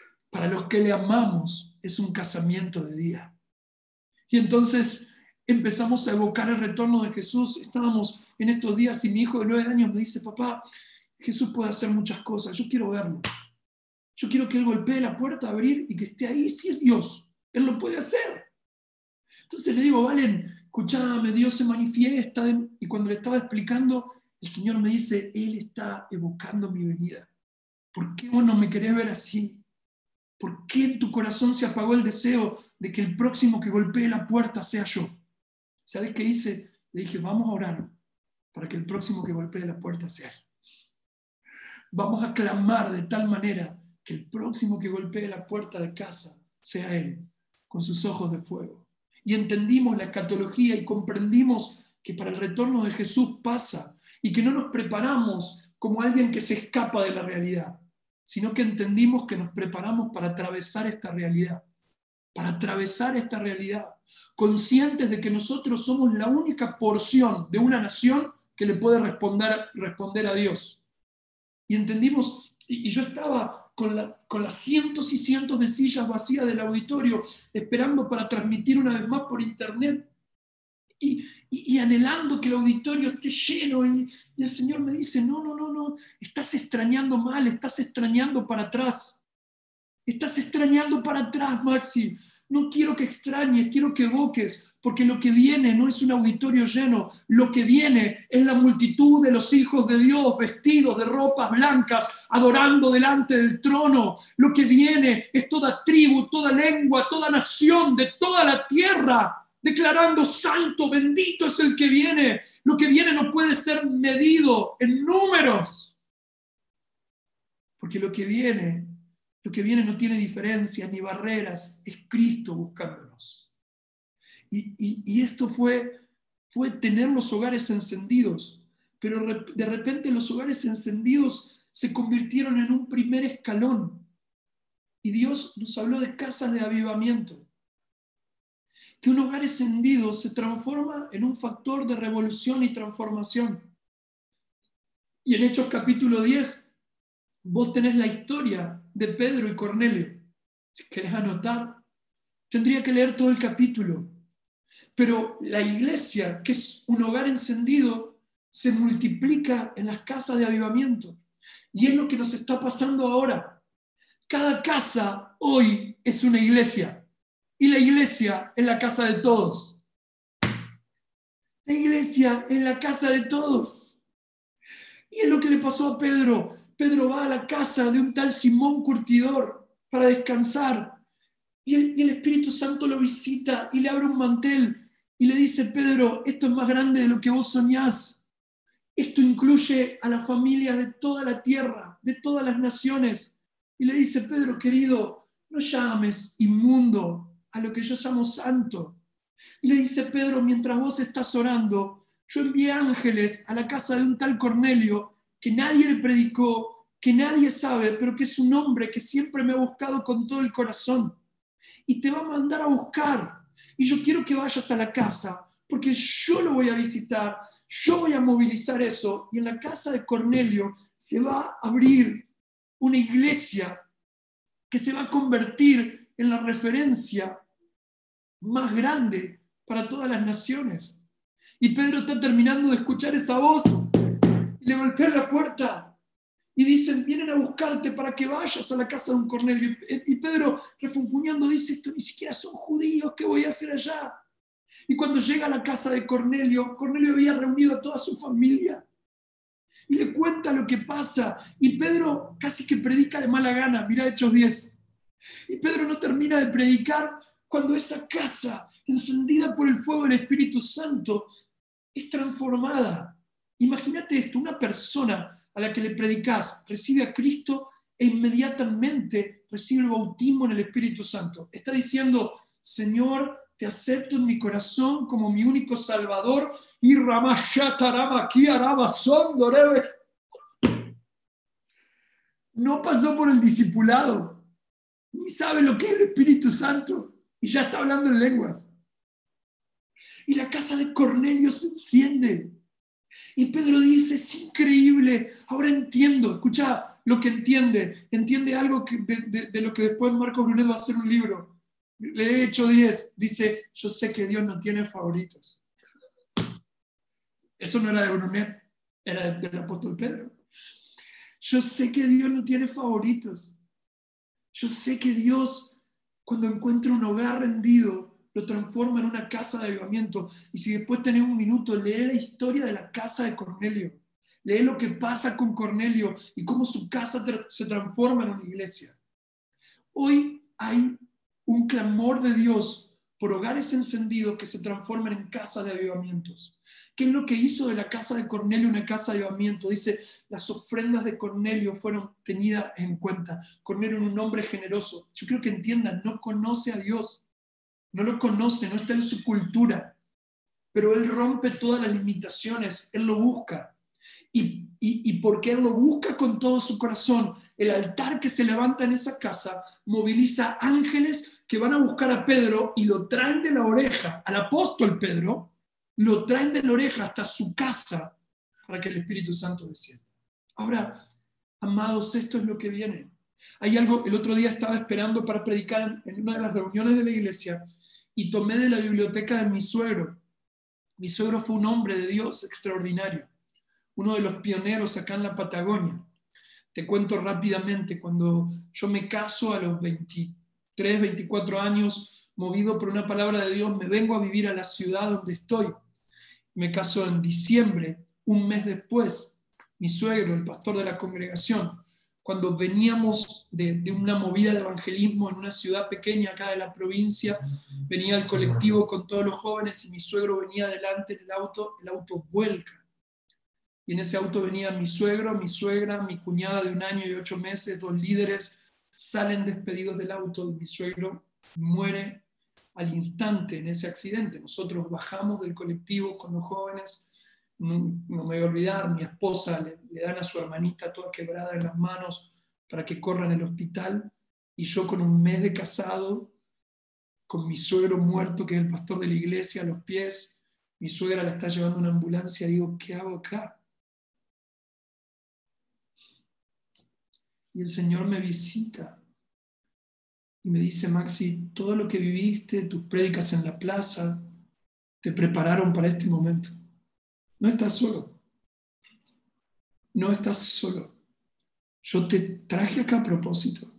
es un casamiento de día. Y entonces empezamos a evocar el retorno de Jesús. Estábamos en estos días y mi hijo de 9 años me dice: papá, Jesús puede hacer muchas cosas, yo quiero verlo. Yo quiero que Él golpee la puerta a abrir y que esté ahí. Si es Dios, Él lo puede hacer. Entonces le digo: Valen, escúchame, Dios se manifiesta. Y cuando le estaba explicando, el Señor me dice: Él está evocando mi venida. ¿Por qué vos no me querés ver así? ¿Por qué en tu corazón se apagó el deseo de que el próximo que golpee la puerta sea yo? ¿Sabes qué hice? Le dije: vamos a orar para que el próximo que golpee la puerta sea él. Vamos a clamar de tal manera que el próximo que golpee la puerta de casa sea Él, con sus ojos de fuego. Y entendimos la escatología y comprendimos que para el retorno de Jesús pasa y que no nos preparamos como alguien que se escapa de la realidad, sino que entendimos que nos preparamos para atravesar esta realidad, conscientes de que nosotros somos la única porción de una nación que le puede responder a Dios. Y entendimos, y yo estaba con las cientos y cientos de sillas vacías del auditorio, esperando para transmitir una vez más por internet, y anhelando que el auditorio esté lleno, y el Señor me dice, no, estás extrañando mal, estás extrañando para atrás. Estás extrañando para atrás, Maxi. No quiero que extrañes, quiero que evoques, porque lo que viene no es un auditorio lleno, lo que viene es la multitud de los hijos de Dios vestidos de ropas blancas, adorando delante del trono. Lo que viene es toda tribu, toda lengua, toda nación de toda la tierra, declarando santo, bendito es el que viene. Lo que viene no puede ser medido en números, porque lo que viene no tiene diferencias ni barreras, es Cristo buscándonos. Y esto fue tener los hogares encendidos, pero de repente los hogares encendidos se convirtieron en un primer escalón. Y Dios nos habló de casas de avivamiento. Que un hogar encendido se transforma en un factor de revolución y transformación. Y en Hechos capítulo 10, vos tenés la historia de Pedro y Cornelio. Si querés anotar, tendría que leer todo el capítulo. Pero la iglesia, que es un hogar encendido, se multiplica en las casas de avivamiento. Y es lo que nos está pasando ahora. Cada casa hoy es una iglesia. Y la iglesia es la casa de todos. La iglesia es la casa de todos. Y es lo que le pasó a Pedro. Pedro va a la casa de un tal Simón Curtidor para descansar. Y el Espíritu Santo lo visita y le abre un mantel y le dice, Pedro, esto es más grande de lo que vos soñás. Esto incluye a la familia de toda la tierra, de todas las naciones. Y le dice, Pedro, querido, no llames inmundo a lo que yo llamo santo. Y le dice, Pedro, mientras vos estás orando, yo envié ángeles a la casa de un tal Cornelio que nadie le predicó, que nadie sabe, pero que es un hombre que siempre me ha buscado con todo el corazón. Y te va a mandar a buscar. Y yo quiero que vayas a la casa, porque yo lo voy a visitar, yo voy a movilizar eso. Y en la casa de Cornelio se va a abrir una iglesia que se va a convertir en la referencia más grande para todas las naciones. Y Pedro está terminando de escuchar esa voz y le golpean la puerta y dicen, vienen a buscarte para que vayas a la casa de un Cornelio. Y Pedro, refunfuñando, dice, esto ni siquiera son judíos, ¿qué voy a hacer allá? Y cuando llega a la casa de Cornelio, Cornelio había reunido a toda su familia y le cuenta lo que pasa. Y Pedro casi que predica de mala gana, mirá Hechos 10. Y Pedro no termina de predicar cuando esa casa, encendida por el fuego del Espíritu Santo, es transformada. Imagínate esto, una persona a la que le predicás recibe a Cristo e inmediatamente recibe el bautismo en el Espíritu Santo. Está diciendo, Señor, te acepto en mi corazón como mi único Salvador. Y no pasó por el discipulado, ni sabe lo que es el Espíritu Santo y ya está hablando en lenguas. Y la casa de Cornelio se enciende. Y Pedro dice, es increíble, ahora entiendo, escucha lo que entiende algo de lo que después Marco Brunet va a hacer un libro. Le he hecho 10, dice, yo sé que Dios no tiene favoritos. Eso no era de Brunet, era del apóstol Pedro. Yo sé que Dios no tiene favoritos. Yo sé que Dios, cuando encuentra un hogar rendido, lo transforma en una casa de avivamiento. Y si después tenés un minuto, lee la historia de la casa de Cornelio. Lee lo que pasa con Cornelio y cómo su casa se transforma en una iglesia. Hoy hay un clamor de Dios por hogares encendidos que se transformen en casas de avivamientos. ¿Qué es lo que hizo de la casa de Cornelio una casa de avivamiento? Dice, las ofrendas de Cornelio fueron tenidas en cuenta. Cornelio era un hombre generoso. Yo creo que entiendan, no conoce a Dios, no lo conoce, no está en su cultura, pero él rompe todas las limitaciones, él lo busca. Y porque él lo busca con todo su corazón, el altar que se levanta en esa casa moviliza ángeles que van a buscar a Pedro y lo traen de la oreja, al apóstol Pedro, lo traen de la oreja hasta su casa para que el Espíritu Santo descienda. Ahora, amados, esto es lo que viene. Hay algo, el otro día estaba esperando para predicar en una de las reuniones de la iglesia y tomé de la biblioteca de mi suegro. Mi suegro fue un hombre de Dios extraordinario, uno de los pioneros acá en la Patagonia. Te cuento rápidamente, cuando yo me caso a los 23, 24 años, movido por una palabra de Dios, me vengo a vivir a la ciudad donde estoy. Me caso en diciembre, un mes después, mi suegro, el pastor de la congregación, cuando veníamos de una movida de evangelismo en una ciudad pequeña acá de la provincia, venía el colectivo con todos los jóvenes y mi suegro venía adelante en el auto vuelca. Y en ese auto venía mi suegro, mi suegra, mi cuñada de 1 año y 8 meses, 2 líderes, salen despedidos del auto y mi suegro muere al instante en ese accidente. Nosotros bajamos del colectivo con los jóvenes, no me voy a olvidar, mi esposa le dan a su hermanita toda quebrada en las manos para que corran al hospital, y yo con 1 mes de casado, con mi suegro muerto, que es el pastor de la iglesia, a los pies, mi suegra la está llevando una ambulancia, digo, ¿qué hago acá? Y el Señor me visita y me dice, Maxi, todo lo que viviste, tus prédicas en la plaza, te prepararon para este momento. No estás solo. No estás solo. Yo te traje acá a propósito.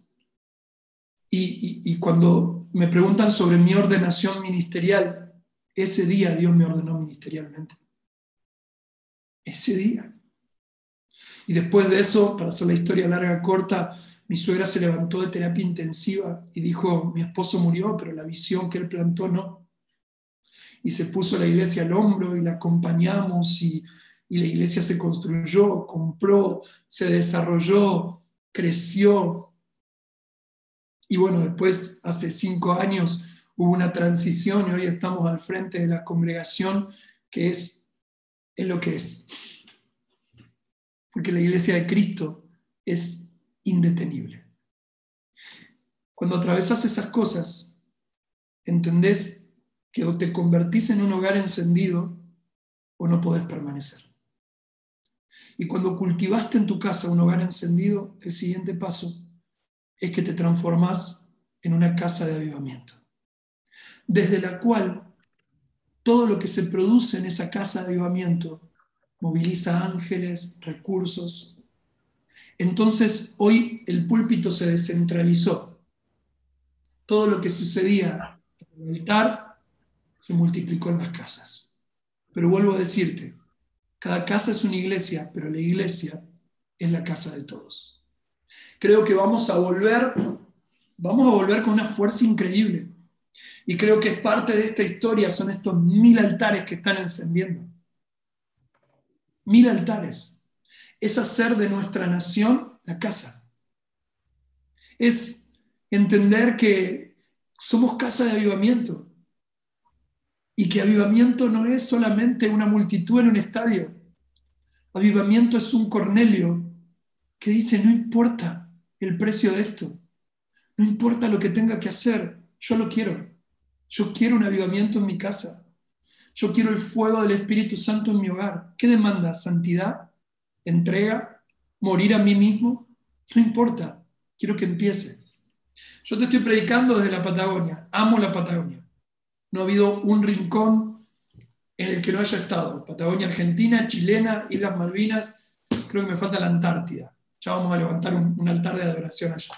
Y cuando me preguntan sobre mi ordenación ministerial, ese día Dios me ordenó ministerialmente. Ese día. Y después de eso, para hacer la historia larga corta, mi suegra se levantó de terapia intensiva y dijo, mi esposo murió, pero la visión que él plantó no. Y se puso la iglesia al hombro y la acompañamos y la iglesia se construyó, compró, se desarrolló, creció. Y bueno, después, hace 5 años, hubo una transición y hoy estamos al frente de la congregación, que es lo que es. Porque la iglesia de Cristo es indetenible. Cuando atravesas esas cosas, entendés que o te convertís en un hogar encendido o no podés permanecer. Y cuando cultivaste en tu casa un hogar encendido, el siguiente paso es que te transformás en una casa de avivamiento, desde la cual todo lo que se produce en esa casa de avivamiento moviliza ángeles, recursos. Entonces, hoy el púlpito se descentralizó. Todo lo que sucedía en el altar se multiplicó en las casas. Pero vuelvo a decirte, cada casa es una iglesia, pero la iglesia es la casa de todos. Creo que vamos a volver con una fuerza increíble. Y creo que es parte de esta historia, son estos 1000 altares que están encendiendo. 1000 altares. Es hacer de nuestra nación la casa. Es entender que somos casa de avivamiento. Y que avivamiento no es solamente una multitud en un estadio. Avivamiento es un Cornelio que dice, no importa el precio de esto. No importa lo que tenga que hacer. Yo lo quiero. Yo quiero un avivamiento en mi casa. Yo quiero el fuego del Espíritu Santo en mi hogar. ¿Qué demanda? ¿Santidad? ¿Entrega? ¿Morir a mí mismo? No importa. Quiero que empiece. Yo te estoy predicando desde la Patagonia. Amo la Patagonia. No ha habido un rincón en el que no haya estado. Patagonia argentina, chilena, Islas Malvinas. Creo que me falta la Antártida. Ya vamos a levantar un altar de adoración allá.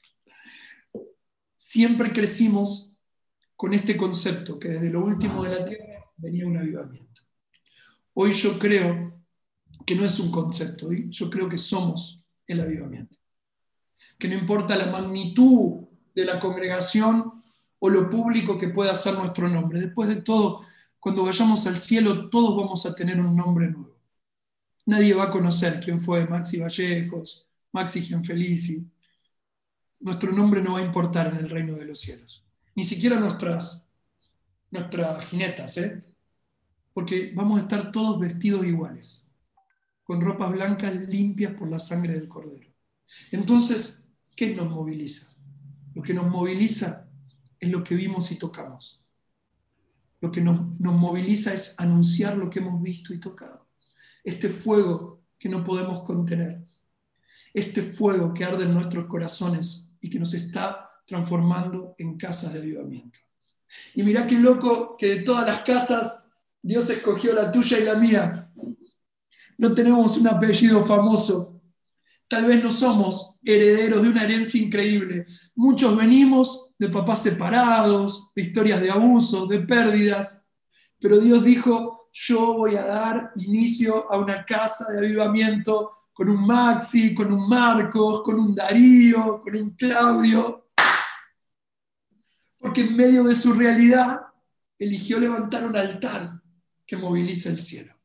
Siempre crecimos con este concepto, que desde lo último de la tierra venía un avivamiento. Hoy yo creo que no es un concepto, hoy yo creo que somos el avivamiento. Que no importa la magnitud de la congregación o lo público que pueda ser nuestro nombre. Después de todo, cuando vayamos al cielo, todos vamos a tener un nombre nuevo. Nadie va a conocer quién fue Maxi Vallejos, Maxi Gianfelici. Nuestro nombre no va a importar en el reino de los cielos. Ni siquiera nuestras jinetas, porque vamos a estar todos vestidos iguales, con ropas blancas limpias por la sangre del Cordero. Entonces, ¿qué nos moviliza? Lo que nos moviliza es lo que vimos y tocamos. Lo que nos moviliza es anunciar lo que hemos visto y tocado. Este fuego que no podemos contener. Este fuego que arde en nuestros corazones y que nos está transformando en casas de avivamiento. Y mirá qué loco que de todas las casas Dios escogió la tuya y la mía. No tenemos un apellido famoso. Tal vez no somos herederos de una herencia increíble. Muchos venimos de papás separados, de historias de abuso, de pérdidas. Pero Dios dijo, yo voy a dar inicio a una casa de avivamiento con un Maxi, con un Marcos, con un Darío, con un Claudio. Porque en medio de su realidad eligió levantar un altar que moviliza el cielo.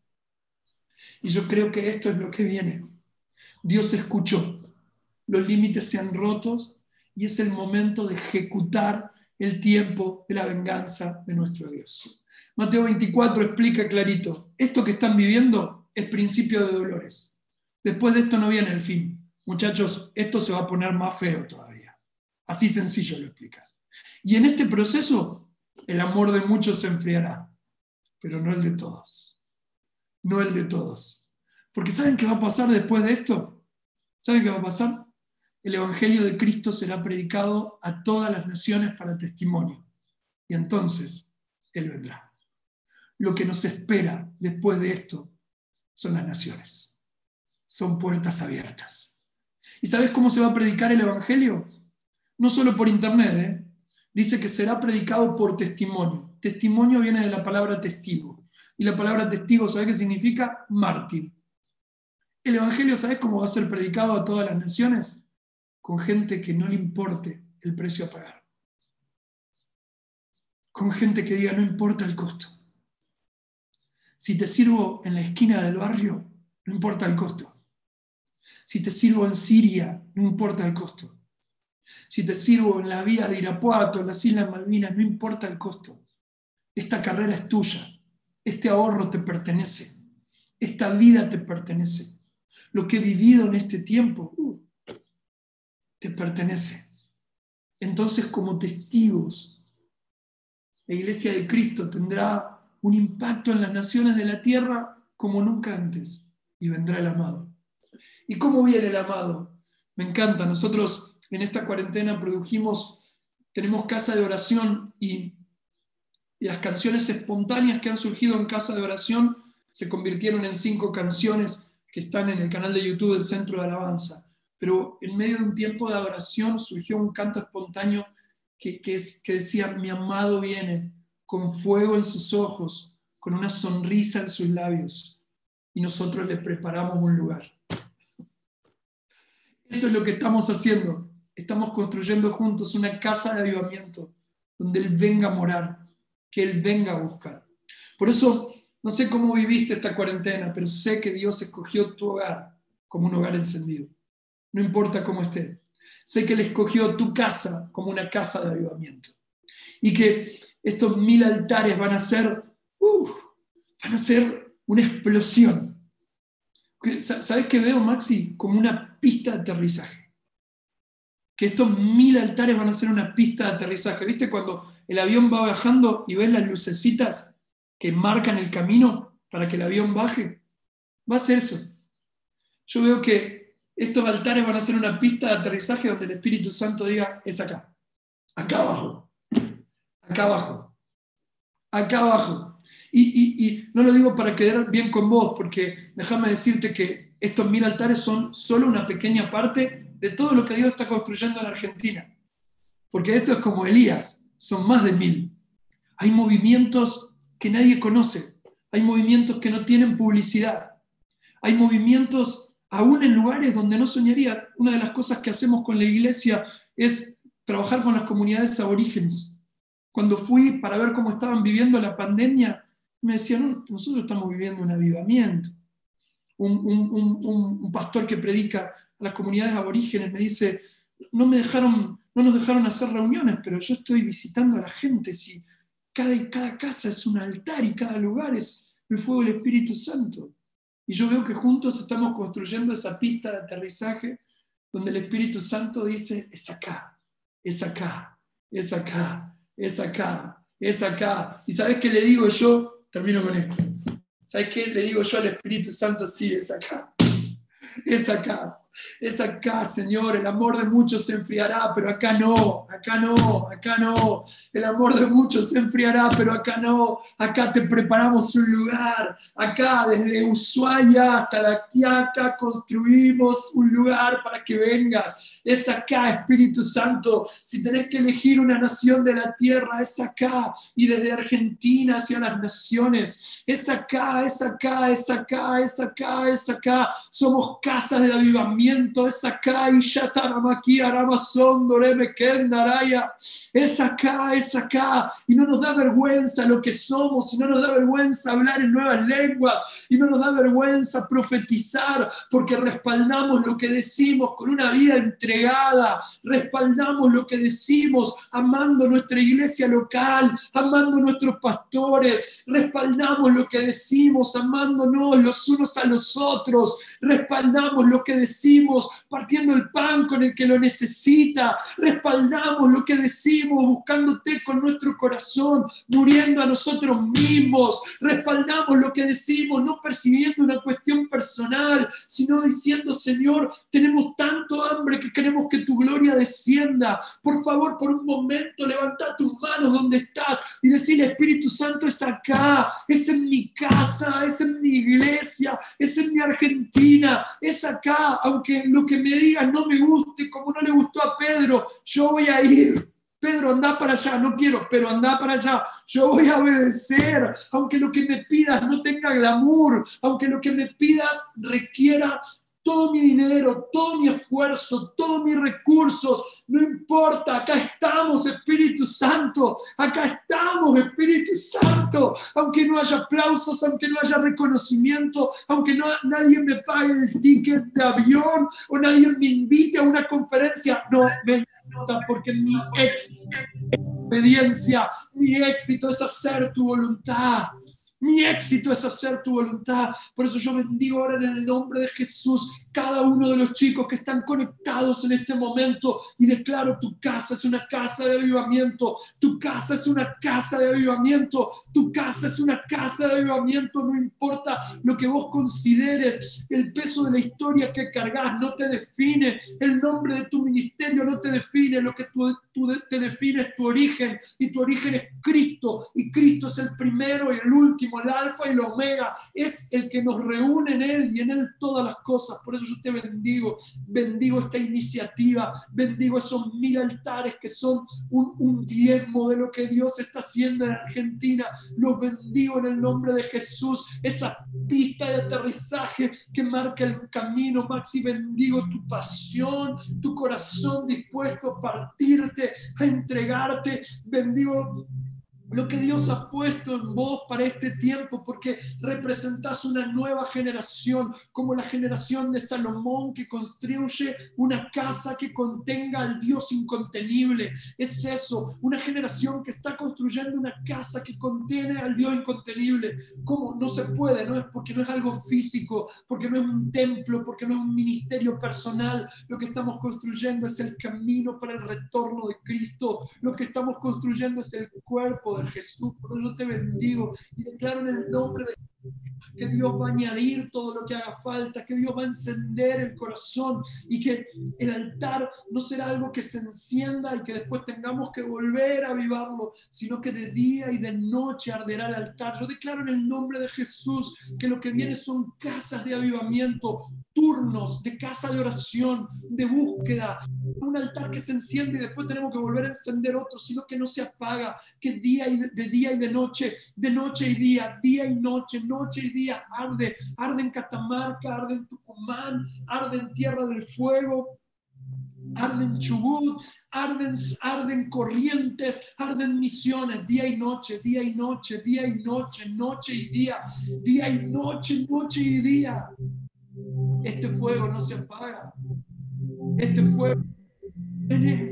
Y yo creo que esto es lo que viene. Dios escuchó, los límites se han roto y es el momento de ejecutar el tiempo de la venganza de nuestro Dios. Mateo 24 explica clarito, esto que están viviendo es principio de dolores. Después de esto no viene el fin. Muchachos, esto se va a poner más feo todavía. Así sencillo lo explica. Y en este proceso, el amor de muchos se enfriará, pero no el de todos. No el de todos. Porque ¿saben qué va a pasar después de esto? ¿Saben qué va a pasar? El Evangelio de Cristo será predicado a todas las naciones para testimonio. Y entonces, Él vendrá. Lo que nos espera después de esto son las naciones. Son puertas abiertas. ¿Y sabes cómo se va a predicar el Evangelio? No solo por internet, Dice que será predicado por testimonio. Testimonio viene de la palabra testigo. Y la palabra testigo, ¿sabes qué significa? Mártir. El Evangelio, ¿sabes cómo va a ser predicado a todas las naciones? Con gente que no le importe el precio a pagar. Con gente que diga, no importa el costo. Si te sirvo en la esquina del barrio, no importa el costo. Si te sirvo en Siria, no importa el costo. Si te sirvo en las vías de Irapuato, en las Islas Malvinas, no importa el costo. Esta carrera es tuya. Este ahorro te pertenece. Esta vida te pertenece. Lo que he vivido en este tiempo, te pertenece. Entonces, como testigos, la Iglesia de Cristo tendrá un impacto en las naciones de la tierra como nunca antes. Y vendrá el amado. ¿Y cómo viene el amado? Me encanta. Nosotros en esta cuarentena tenemos casa de oración y las canciones espontáneas que han surgido en casa de oración se convirtieron en 5 canciones que están en el canal de YouTube del Centro de Alabanza. Pero en medio de un tiempo de adoración surgió un canto espontáneo que decía, mi amado viene con fuego en sus ojos, con una sonrisa en sus labios, y nosotros le preparamos un lugar. Eso es lo que estamos haciendo. Estamos construyendo juntos una casa de avivamiento donde Él venga a morar, que Él venga a buscar. Por eso, no sé cómo viviste esta cuarentena, pero sé que Dios escogió tu hogar como un hogar encendido. No importa cómo esté. Sé que Él escogió tu casa como una casa de avivamiento. Y que estos 1000 altares van a ser una explosión. ¿Sabes qué veo, Maxi? Como una pista de aterrizaje. Que estos 1000 altares van a ser una pista de aterrizaje. ¿Viste cuando el avión va bajando y ves las lucecitas que marcan el camino para que el avión baje? Va a ser eso. Yo veo que estos altares van a ser una pista de aterrizaje donde el Espíritu Santo diga, es acá. Acá abajo. Acá abajo. Acá abajo. Y no lo digo para quedar bien con vos, porque déjame decirte que estos 1000 altares son solo una pequeña parte de todo lo que Dios está construyendo en Argentina. Porque esto es como Elías, son más de 1000. Hay movimientos que nadie conoce, hay movimientos que no tienen publicidad, hay movimientos aún en lugares donde no soñaría. Una de las cosas que hacemos con la iglesia es trabajar con las comunidades aborígenes. Cuando fui para ver cómo estaban viviendo la pandemia, me decían, no, nosotros estamos viviendo un avivamiento. Un pastor que predica a las comunidades aborígenes me dice, no nos dejaron hacer reuniones, pero yo estoy visitando a la gente, si cada casa es un altar y cada lugar es el fuego del Espíritu Santo. Y yo veo que juntos estamos construyendo esa pista de aterrizaje donde el Espíritu Santo dice, es acá, es acá, es acá, es acá, es acá. ¿Y sabes qué le digo yo? Termino con esto. ¿Sabes qué le digo yo al Espíritu Santo? Sí, es acá. Es acá. Es acá, Señor. El amor de muchos se enfriará, pero acá no, acá no, acá no. El amor de muchos se enfriará, pero acá no. Acá te preparamos un lugar. Acá, desde Ushuaia hasta La Quiaca, construimos un lugar para que vengas. Es acá, Espíritu Santo. Si tenés que elegir una nación de la tierra, es acá. Y desde Argentina hacia las naciones, es acá, es acá, es acá, es acá, es acá. Somos casas de avivamiento. Es acá, y Yataramaki, Aramazon, Doreme, Kendaraya. Es acá, y no nos da vergüenza lo que somos, y no nos da vergüenza hablar en nuevas lenguas, y no nos da vergüenza profetizar, porque respaldamos lo que decimos con una vida entregada, respaldamos lo que decimos amando nuestra iglesia local, amando nuestros pastores, respaldamos lo que decimos amándonos los unos a los otros, respaldamos lo que decimos partiendo el pan con el que lo necesita, respaldamos lo que decimos buscándote con nuestro corazón, muriendo a nosotros mismos, respaldamos lo que decimos no percibiendo una cuestión personal, sino diciendo, Señor, tenemos tanto hambre que queremos que tu gloria descienda. Por favor, por un momento levanta tus manos donde estás y decirle, Espíritu Santo, es acá, es en mi casa, es en mi iglesia, es en mi Argentina, es acá, aunque lo que me digas no me guste, como no le gustó a Pedro, yo voy a ir. Pedro, anda para allá, no quiero, pero anda para allá, yo voy a obedecer, aunque lo que me pidas no tenga glamour, aunque lo que me pidas requiera todo mi dinero, todo mi esfuerzo, todos mis recursos, no importa, acá estamos, Espíritu Santo, acá estamos, Espíritu Santo, aunque no haya aplausos, aunque no haya reconocimiento, aunque nadie me pague el ticket de avión o nadie me invite a una conferencia, no me importa, porque mi obediencia, mi éxito es hacer tu voluntad. Mi éxito es hacer tu voluntad. Por eso yo bendigo ahora en el nombre de Jesús cada uno de los chicos que están conectados en este momento y declaro, tu casa es una casa de avivamiento, tu casa es una casa de avivamiento, tu casa es una casa de avivamiento. No importa lo que vos consideres, el peso de la historia que cargas no te define, el nombre de tu ministerio no te define, lo que te define es tu origen, y tu origen es Cristo, y Cristo es el primero y el último, el alfa y el omega, es el que nos reúne en Él y en Él todas las cosas. Por eso yo te bendigo esta iniciativa, bendigo esos 1000 altares que son un diezmo de lo que Dios está haciendo en Argentina. Los bendigo en el nombre de Jesús, esa pista de aterrizaje que marca el camino. Maxi, bendigo tu pasión, tu corazón dispuesto a partirte, a entregarte. Bendigo lo que Dios ha puesto en vos para este tiempo, porque representás una nueva generación, como la generación de Salomón, que construye una casa que contenga al Dios incontenible. Es eso, una generación que está construyendo una casa que contiene al Dios incontenible. ¿Cómo? No se puede, no es porque no es algo físico, porque no es un templo, porque no es un ministerio personal. Lo que estamos construyendo es el camino para el retorno de Cristo. Lo que estamos construyendo es el cuerpo de Jesús. Por eso te bendigo y declaro en el nombre de Jesús que Dios va a añadir todo lo que haga falta, que Dios va a encender el corazón y que el altar no será algo que se encienda y que después tengamos que volver a avivarlo, sino que de día y de noche arderá el altar. Yo declaro en el nombre de Jesús que lo que viene son casas de avivamiento, turnos de casa de oración, de búsqueda, un altar que se enciende y después tenemos que volver a encender otro, sino que no se apaga, que día y de noche y día y noche y día arde en Catamarca, arde en Tucumán, arde en Tierra del Fuego, arden Chubut, arden Corrientes, arden Misiones, día y noche, día y noche, día y noche, noche y día y noche, noche y día. Este fuego no se apaga. Este fuego viene.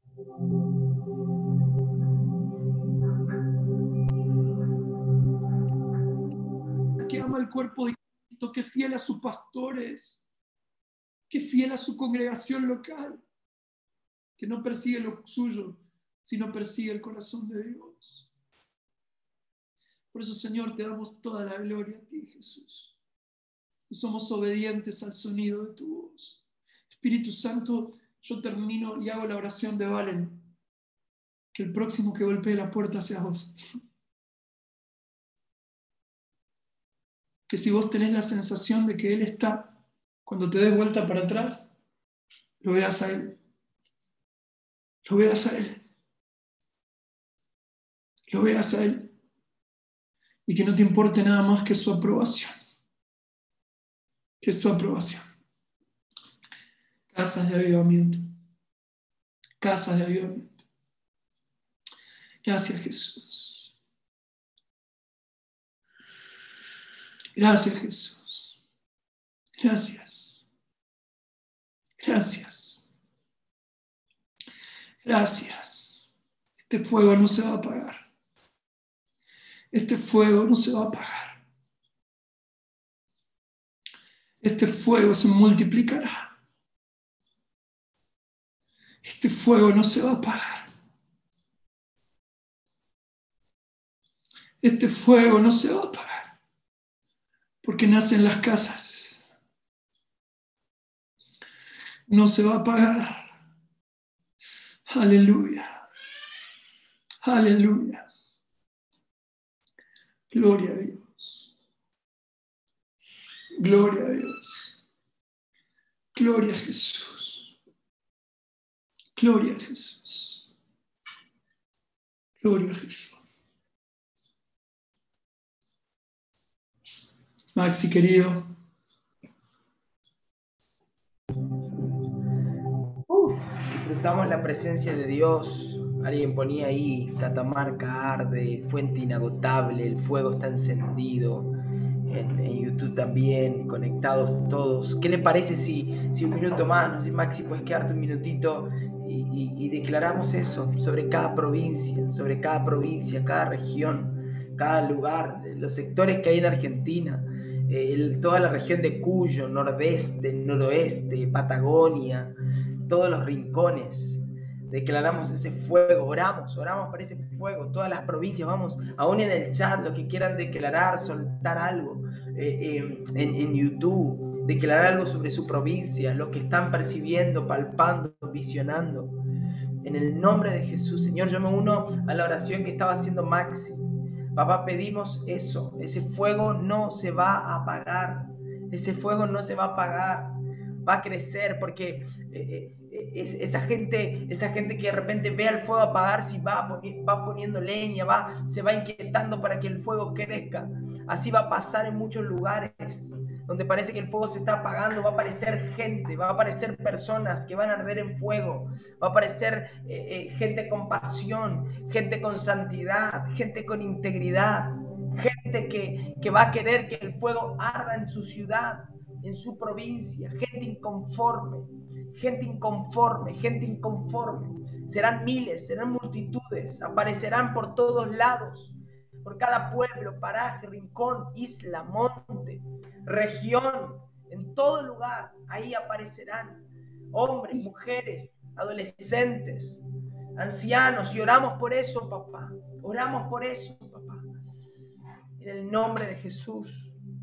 Que ama el cuerpo de Cristo, que es fiel a sus pastores, que es fiel a su congregación local, que no persigue lo suyo, sino persigue el corazón de Dios. Por eso, Señor, te damos toda la gloria a ti, Jesús. Y somos obedientes al sonido de tu voz. Espíritu Santo, yo termino y hago la oración de Valen. Que el próximo que golpee la puerta sea vos. Que si vos tenés la sensación de que Él está, cuando te des vuelta para atrás, lo veas a Él. Lo veas a Él. Lo veas a Él. Y que no te importe nada más que su aprobación. Que su aprobación. Casas de avivamiento. Casas de avivamiento. Gracias, Jesús. Gracias, Jesús. Gracias. Gracias. Gracias. Este fuego no se va a apagar. Este fuego no se va a apagar. Este fuego se multiplicará. Este fuego no se va a apagar. Este fuego no se va a apagar. Porque nace en las casas. No se va a apagar. Aleluya. Aleluya. Gloria a Dios. Gloria a Dios. Gloria a Jesús. Gloria a Jesús. Gloria a Jesús. Maxi, querido. Disfrutamos la presencia de Dios. Alguien ponía ahí, Catamarca arde, fuente inagotable, el fuego está encendido. En YouTube también, conectados todos. ¿Qué le parece si un minuto más, no sé, Maxi, puedes quedarte un minutito y declaramos eso sobre cada provincia, cada región, cada lugar, los sectores que hay en Argentina, toda la región de Cuyo, nordeste, noroeste, Patagonia, todos los rincones. Declaramos ese fuego, oramos por ese fuego, todas las provincias, vamos, aún en el chat, los que quieran declarar, soltar algo en YouTube, declarar algo sobre su provincia, lo que están percibiendo, palpando, visionando. En el nombre de Jesús, Señor, yo me uno a la oración que estaba haciendo Maxi. Papá, pedimos eso, ese fuego no se va a apagar, ese fuego no se va a apagar, va a crecer, porque esa gente que de repente ve al fuego apagarse y va poniendo leña, se va inquietando para que el fuego crezca. Así va a pasar en muchos lugares donde parece que el fuego se está apagando. Va a aparecer gente, va a aparecer personas que van a arder en fuego, va a aparecer gente con pasión, gente con santidad, gente con integridad, gente que va a querer que el fuego arda en su ciudad, en su provincia, gente inconforme. Serán miles, serán multitudes, aparecerán por todos lados, por cada pueblo, paraje, rincón, isla, monte, región, en todo lugar. Ahí aparecerán hombres, mujeres, adolescentes, ancianos, y oramos por eso, papá. Oramos por eso, papá. En el nombre de Jesús.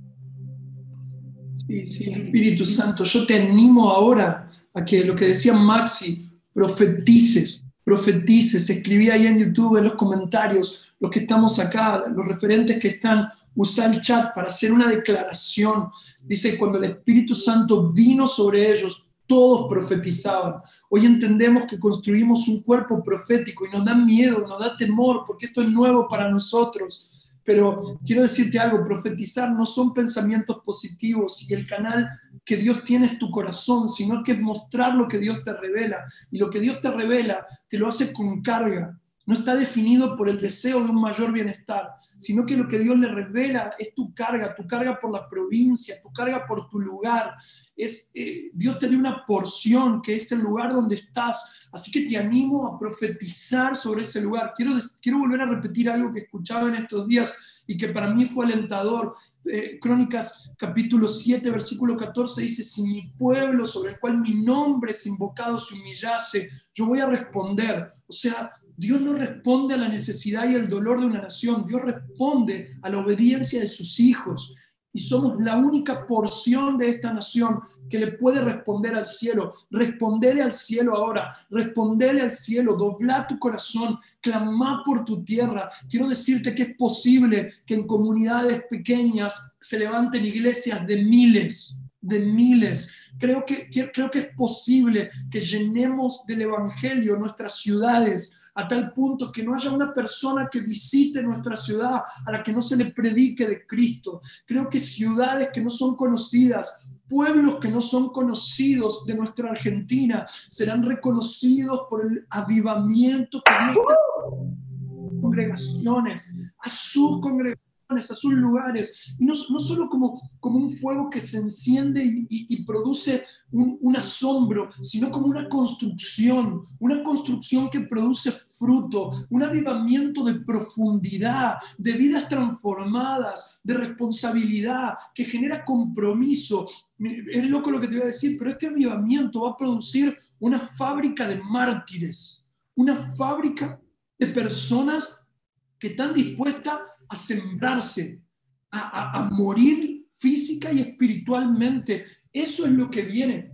Sí, Espíritu Santo, yo te animo ahora a que lo que decía Maxi, profetices, escribí ahí en YouTube, en los comentarios, los que estamos acá, los referentes que están, usa el chat para hacer una declaración. Dice, cuando el Espíritu Santo vino sobre ellos, todos profetizaban. Hoy entendemos que construimos un cuerpo profético y nos da miedo, nos da temor, porque esto es nuevo para nosotros. Pero quiero decirte algo, profetizar no son pensamientos positivos, y el canal que Dios tiene en tu corazón, sino que es mostrar lo que Dios te revela. Y lo que Dios te revela te lo hace con carga. No está definido por el deseo de un mayor bienestar, sino que lo que Dios le revela es tu carga por la provincia, tu carga por tu lugar. Dios te dio una porción que es el lugar donde estás. Así que te animo a profetizar sobre ese lugar. Quiero volver a repetir algo que escuchaba en estos días y que para mí fue alentador. Crónicas capítulo 7, versículo 14 dice: si mi pueblo sobre el cual mi nombre es invocado se humillase, yo voy a responder. O sea, Dios no responde a la necesidad y el dolor de una nación, Dios responde a la obediencia de sus hijos. Y somos la única porción de esta nación que le puede responder al cielo. Respondele al cielo ahora, respondele al cielo, dobla tu corazón, clama por tu tierra. Quiero decirte que es posible que en comunidades pequeñas se levanten iglesias de miles. Creo que es posible que llenemos del evangelio nuestras ciudades a tal punto que no haya una persona que visite nuestra ciudad a la que no se le predique de Cristo. Creo que ciudades que no son conocidas, pueblos que no son conocidos de nuestra Argentina serán reconocidos por el avivamiento que Dios te da a congregaciones, a sus congregaciones, a sus lugares, y no solo como un fuego que se enciende y produce un asombro, sino como una construcción que produce fruto, un avivamiento de profundidad, de vidas transformadas, de responsabilidad, que genera compromiso. Es loco lo que te voy a decir, pero este avivamiento va a producir una fábrica de mártires, una fábrica de personas que están dispuestas a sembrarse, a morir física y espiritualmente. Eso es lo que viene.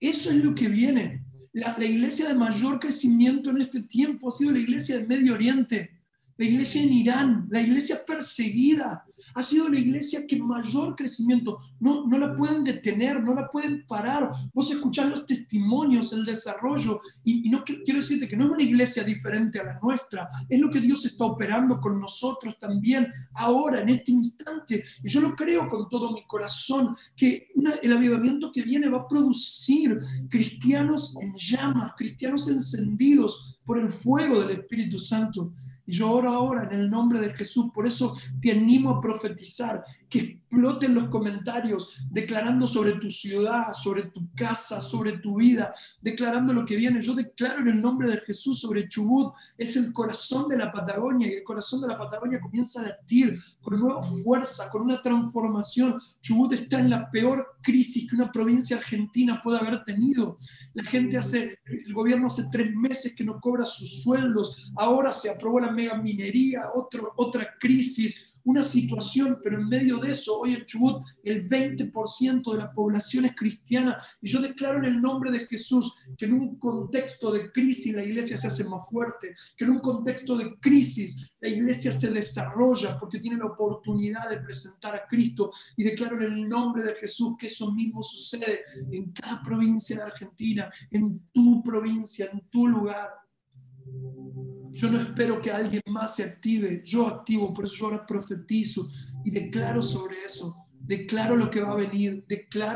La iglesia de mayor crecimiento en este tiempo ha sido la iglesia del Medio Oriente, la iglesia en Irán, la iglesia perseguida. Ha sido la iglesia que mayor crecimiento, no la pueden detener, no la pueden parar. Vos escuchás los testimonios, el desarrollo, y no quiero decirte que no es una iglesia diferente a la nuestra, es lo que Dios está operando con nosotros también, ahora, en este instante. Y yo lo creo con todo mi corazón, que el avivamiento que viene va a producir cristianos en llamas, cristianos encendidos por el fuego del Espíritu Santo. Y yo oro ahora en el nombre de Jesús. Por eso te animo a profetizar, que exploten los comentarios, declarando sobre tu ciudad, sobre tu casa, sobre tu vida, declarando lo que viene. Yo declaro en el nombre de Jesús sobre Chubut. Es el corazón de la Patagonia, y el corazón de la Patagonia comienza a latir con nueva fuerza, con una transformación. Chubut está en la peor crisis que una provincia argentina puede haber tenido. El gobierno hace 3 meses que no cobra sus sueldos. Ahora se aprobó la mega minería, otra crisis, una situación, pero en medio de eso, hoy en Chubut el 20% de la población es cristiana, y yo declaro en el nombre de Jesús que en un contexto de crisis la iglesia se hace más fuerte, que en un contexto de crisis la iglesia se desarrolla porque tiene la oportunidad de presentar a Cristo, y declaro en el nombre de Jesús que eso mismo sucede en cada provincia de Argentina, en tu provincia, en tu lugar. Yo no espero que alguien más se active, yo activo, por eso yo ahora profetizo y declaro sobre eso, declaro lo que va a venir,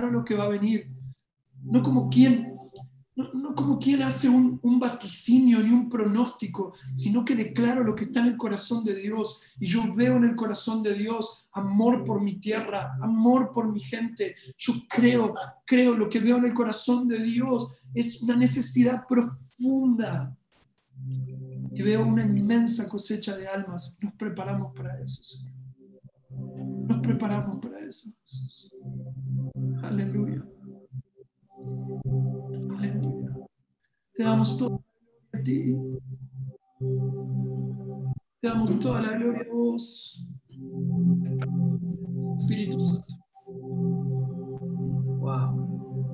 no como quien hace un vaticinio ni un pronóstico, sino que declaro lo que está en el corazón de Dios, y yo veo en el corazón de Dios amor por mi tierra, amor por mi gente. Yo creo lo que veo en el corazón de Dios es una necesidad profunda. Y veo una inmensa cosecha de almas. Nos preparamos para eso, Señor. Nos preparamos para eso, Jesús. Aleluya. Aleluya. Te damos toda la gloria a ti. Te damos toda la gloria a vos, Espíritu Santo. Wow.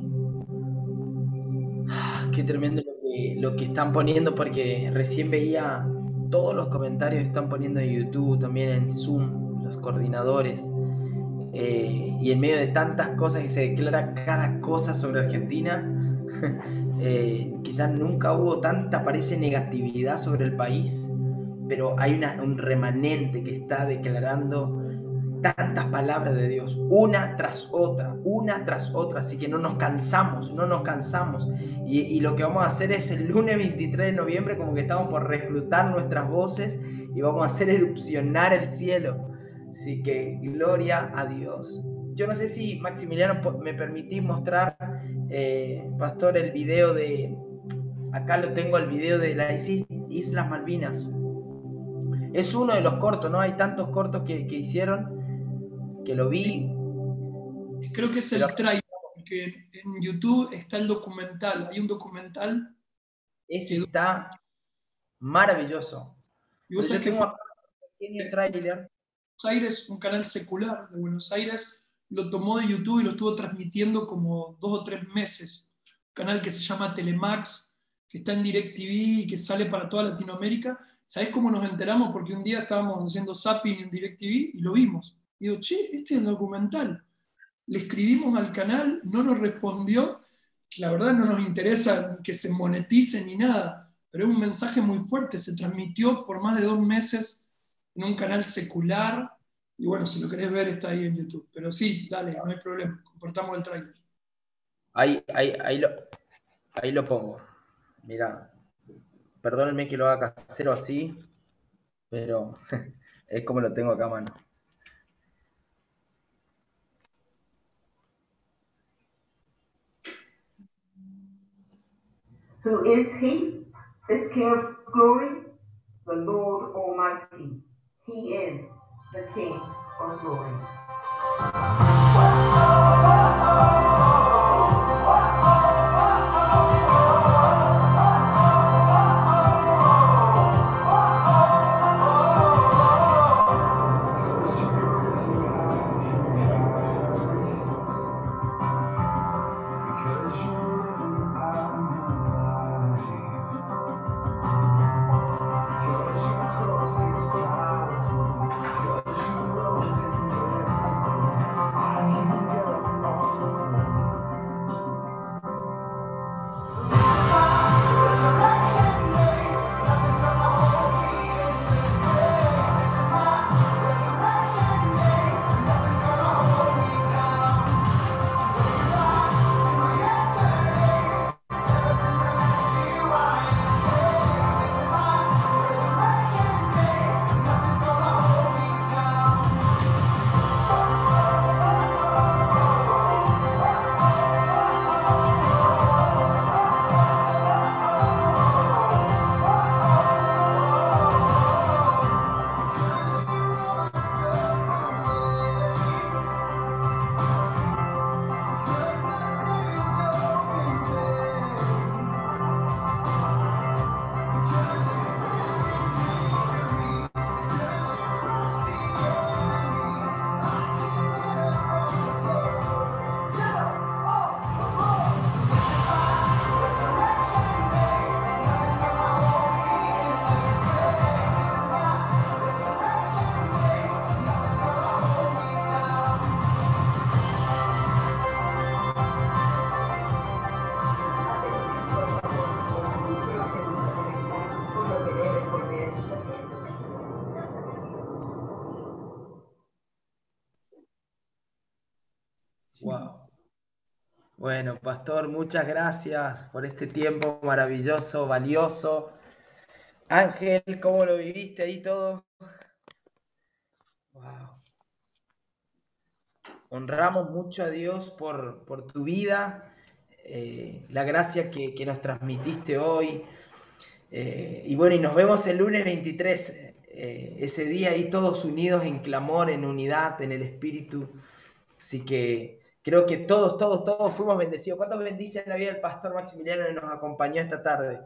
Qué tremendo lo que están poniendo, porque recién veía todos los comentarios que están poniendo en YouTube, también en Zoom, los coordinadores, y en medio de tantas cosas que se declara cada cosa sobre Argentina, quizás nunca hubo tanta, parece, negatividad sobre el país, pero hay un remanente que está declarando tantas palabras de Dios, una tras otra, así que no nos cansamos. Y lo que vamos a hacer es el lunes 23 de noviembre, como que estamos por reclutar nuestras voces y vamos a hacer erupcionar el cielo. Así que gloria a Dios. Yo no sé si, Maximiliano, me permitís mostrar, pastor, el video de... Acá lo tengo, el video de las Islas Malvinas. Es uno de los cortos, ¿no? Hay tantos cortos que hicieron, que lo vi. Creo que es el trailer, porque en YouTube está el documental. Hay un documental. Ese está maravilloso. Y vos sabés que tengo un pequeño trailer. Buenos Aires, un canal secular de Buenos Aires, lo tomó de YouTube y lo estuvo transmitiendo como 2 o 3 meses. Un canal que se llama Telemax, que está en DirecTV y que sale para toda Latinoamérica. ¿Sabés cómo nos enteramos? Porque un día estábamos haciendo zapping en DirecTV y lo vimos. Y digo, che, este es el documental. Le escribimos al canal, no nos respondió. La verdad no nos interesa que se monetice ni nada, pero es un mensaje muy fuerte. Se transmitió por más de 2 meses en un canal secular. Y bueno, si lo querés ver está ahí en YouTube. Pero sí, dale, no hay problema. Compartamos el trailer. Ahí lo pongo. Mirá. Perdónenme que lo haga casero así, pero es como lo tengo acá a mano. Who is he? This King of glory, the Lord Almighty. He is the King of glory. Wow. Bueno, pastor, muchas gracias por este tiempo maravilloso, valioso. Ángel, ¿cómo lo viviste ahí todo? Wow. Honramos mucho a Dios por tu vida, la gracia que nos transmitiste hoy. Y bueno, y nos vemos el lunes 23, ese día ahí todos unidos en clamor, en unidad, en el Espíritu. Así que creo que todos fuimos bendecidos. ¿Cuántos bendicen la vida del pastor Maximiliano que nos acompañó esta tarde?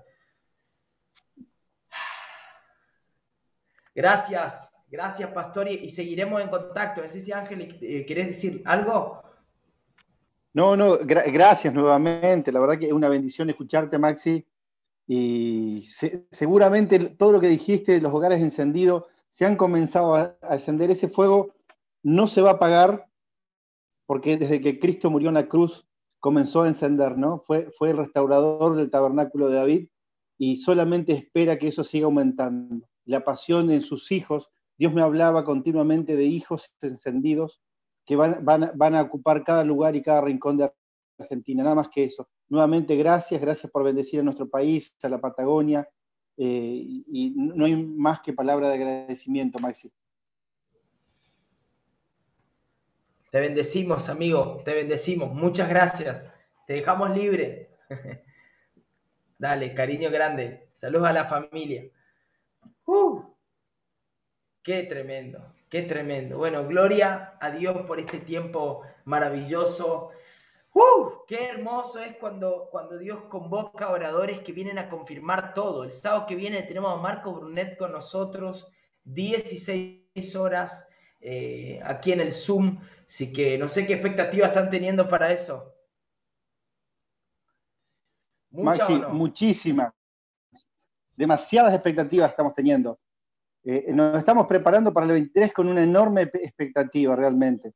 Gracias, pastor, y seguiremos en contacto. No sé si Ángel, ¿querés decir algo? No, gracias nuevamente. La verdad que es una bendición escucharte, Maxi. Y seguramente todo lo que dijiste, los hogares encendidos, se han comenzado a encender. Ese fuego no se va a apagar, porque desde que Cristo murió en la cruz comenzó a encender, ¿no? Fue el restaurador del tabernáculo de David y solamente espera que eso siga aumentando. La pasión en sus hijos Dios me hablaba continuamente de hijos encendidos que van a ocupar cada lugar y cada rincón de Argentina, nada más que eso. Nuevamente, gracias por bendecir a nuestro país, a la Patagonia, y no hay más que palabra de agradecimiento, Maxi. Te bendecimos, amigo, te bendecimos. Muchas gracias. Te dejamos libre. Dale, cariño grande. Saludos a la familia. Qué tremendo, qué tremendo. Bueno, gloria a Dios por este tiempo maravilloso. Qué hermoso es cuando Dios convoca oradores que vienen a confirmar todo. El sábado que viene tenemos a Marco Brunet con nosotros, 16 horas aquí en el Zoom. Así que no sé qué expectativas están teniendo para eso. ¿Mucha Maxi, o no? muchísimas. Demasiadas expectativas estamos teniendo. Nos estamos preparando para el 23 con una enorme expectativa realmente.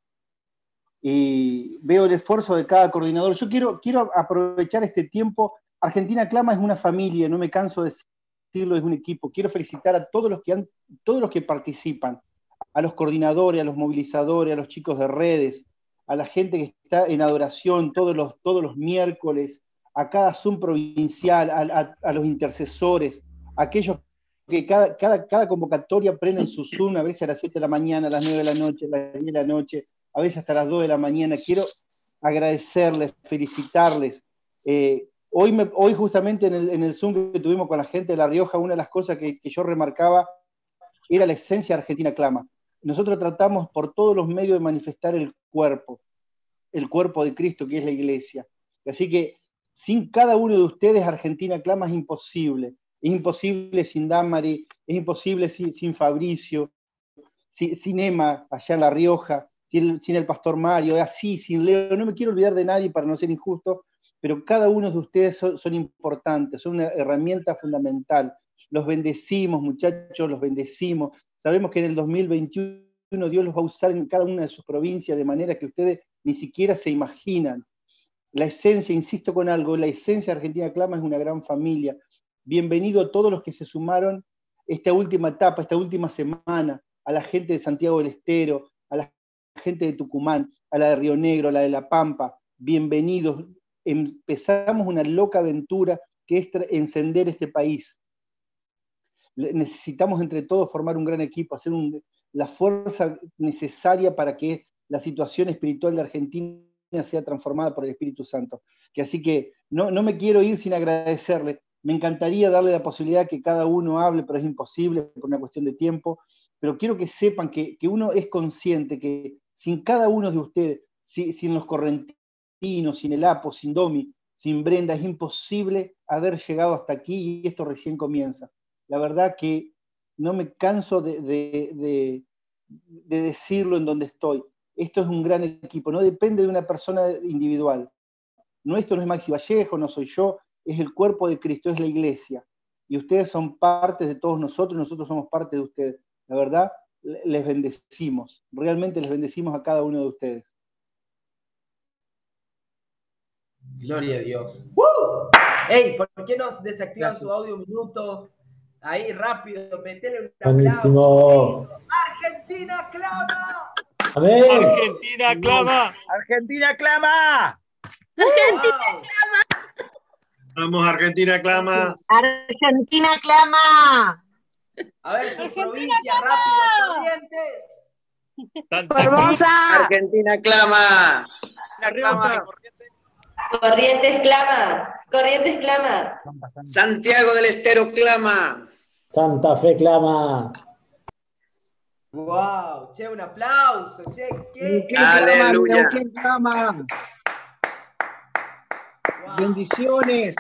Y veo el esfuerzo de cada coordinador. Yo quiero aprovechar este tiempo. Argentina Clama es una familia, no me canso de decirlo, es un equipo. Quiero felicitar a todos los que participan, a los coordinadores, a los movilizadores, a los chicos de redes, a la gente que está en adoración todos los miércoles, a cada Zoom provincial, a los intercesores, a aquellos que cada convocatoria prenden su Zoom, a veces a las 7 de la mañana, a las 9 de la noche, a las 10 de la noche, a veces hasta las 2 de la mañana. Quiero agradecerles, felicitarles. Hoy justamente en el Zoom que tuvimos con la gente de La Rioja, una de las cosas que yo remarcaba era la esencia de Argentina Clama. Nosotros tratamos por todos los medios de manifestar el cuerpo de Cristo, que es la iglesia. Así que sin cada uno de ustedes, Argentina Clama es imposible. Es imposible sin Damari, es imposible sin Fabricio, sin Emma allá en La Rioja, sin el pastor Mario, así, sin Leo. No me quiero olvidar de nadie para no ser injusto, pero cada uno de ustedes son importantes, son una herramienta fundamental. Los bendecimos, muchachos, los bendecimos. Sabemos que en el 2021 Dios los va a usar en cada una de sus provincias de manera que ustedes ni siquiera se imaginan. La esencia, insisto con algo, la esencia de Argentina Clama es una gran familia. Bienvenido a todos los que se sumaron esta última etapa, esta última semana, a la gente de Santiago del Estero, a la gente de Tucumán, a la de Río Negro, a la de La Pampa. Bienvenidos. Empezamos una loca aventura que es encender este país. Necesitamos entre todos formar un gran equipo, hacer la fuerza necesaria para que la situación espiritual de Argentina sea transformada por el Espíritu Santo. Así que no me quiero ir sin agradecerle. Me encantaría darle la posibilidad que cada uno hable, pero es imposible por una cuestión de tiempo. Pero quiero que sepan que uno es consciente que sin cada uno de ustedes, sin los correntinos, sin el Apo, sin Domi, sin Brenda, es imposible haber llegado hasta aquí y esto recién comienza. La verdad que no me canso de decirlo en donde estoy. Esto es un gran equipo, no depende de una persona individual. Esto no es Maxi Vallejo, no soy yo, es el cuerpo de Cristo, es la iglesia. Y ustedes son parte de todos nosotros, nosotros somos parte de ustedes. La verdad, les bendecimos, realmente les bendecimos a cada uno de ustedes. Gloria a Dios. ¡Ey! ¿Por qué no desactivan su audio un minuto? Ahí, rápido, metele un Buenísimo. aplauso. ¡Argentina clama! Amén. ¡Argentina clama! ¡Argentina clama! ¡Argentina clama! Vamos, Argentina clama. ¡Argentina clama! A ver, su provincia, rápido, Corrientes. ¡Formosa! ¡Argentina clama! Corrientes clama. Corrientes clama. Santiago del Estero clama. Santa Fe clama. ¡Wow! Che, un aplauso. Che, ¿qué? ¡Aleluya! clama! Wow. Bendiciones.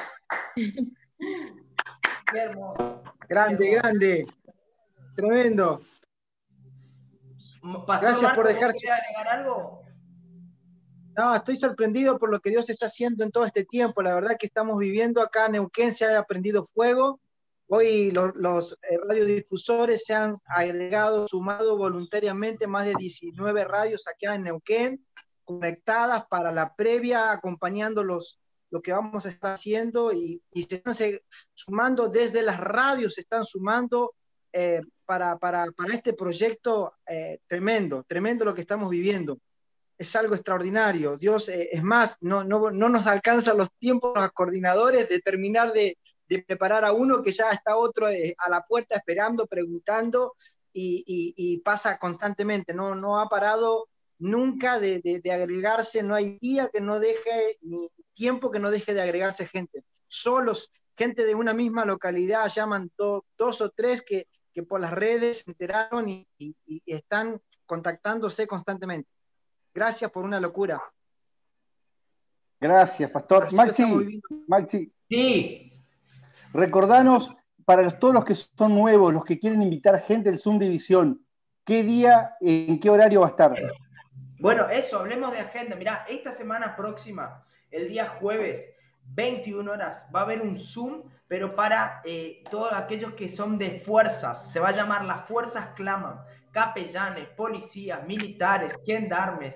Qué hermoso. Grande, Qué hermoso. grande. Tremendo. Pastor Gracias Marco, por dejar. ¿quiere agregar algo? No, estoy sorprendido por lo que Dios está haciendo en todo este tiempo. La verdad que estamos viviendo acá en Neuquén, se ha prendido fuego. Hoy los radiodifusores se han agregado, sumado voluntariamente más de 19 radios acá en Neuquén, conectadas para la previa, acompañando lo que vamos a estar haciendo y se están sumando desde las radios, se están sumando para este proyecto, tremendo lo que estamos viviendo. Es algo extraordinario. Dios, es más, no nos alcanzan los tiempos los coordinadores de terminar de preparar a uno, que ya está otro a la puerta esperando, preguntando, y pasa constantemente. No ha parado nunca de agregarse, no hay día que no deje, ni tiempo que no deje de agregarse gente. Solos, gente de una misma localidad, llaman dos o tres que por las redes se enteraron y están contactándose constantemente. Gracias por una locura. Gracias, Pastor. Maxi, sí. Recordanos, para todos los que son nuevos, los que quieren invitar gente del Zoom División, ¿qué día, en qué horario va a estar? Bueno, eso, hablemos de agenda. Mirá, esta semana próxima, el día jueves, 21 horas, va a haber un Zoom, pero para todos aquellos que son de fuerzas. Se va a llamar Las Fuerzas Claman. Capellanes, policías, militares, gendarmes.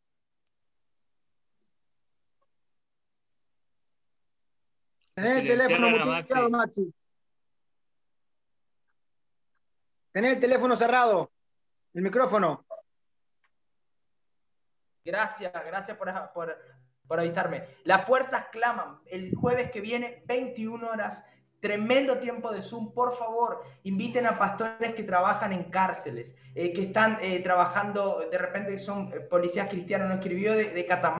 Tenés el teléfono muteado, Maxi. Tenés el teléfono cerrado, el micrófono. Gracias por avisarme. Las fuerzas claman el jueves que viene, 21 horas. Tremendo tiempo de Zoom. Por favor, inviten a pastores que trabajan en cárceles, que están trabajando, de repente son policías cristianos. Nos escribió de Catamarca.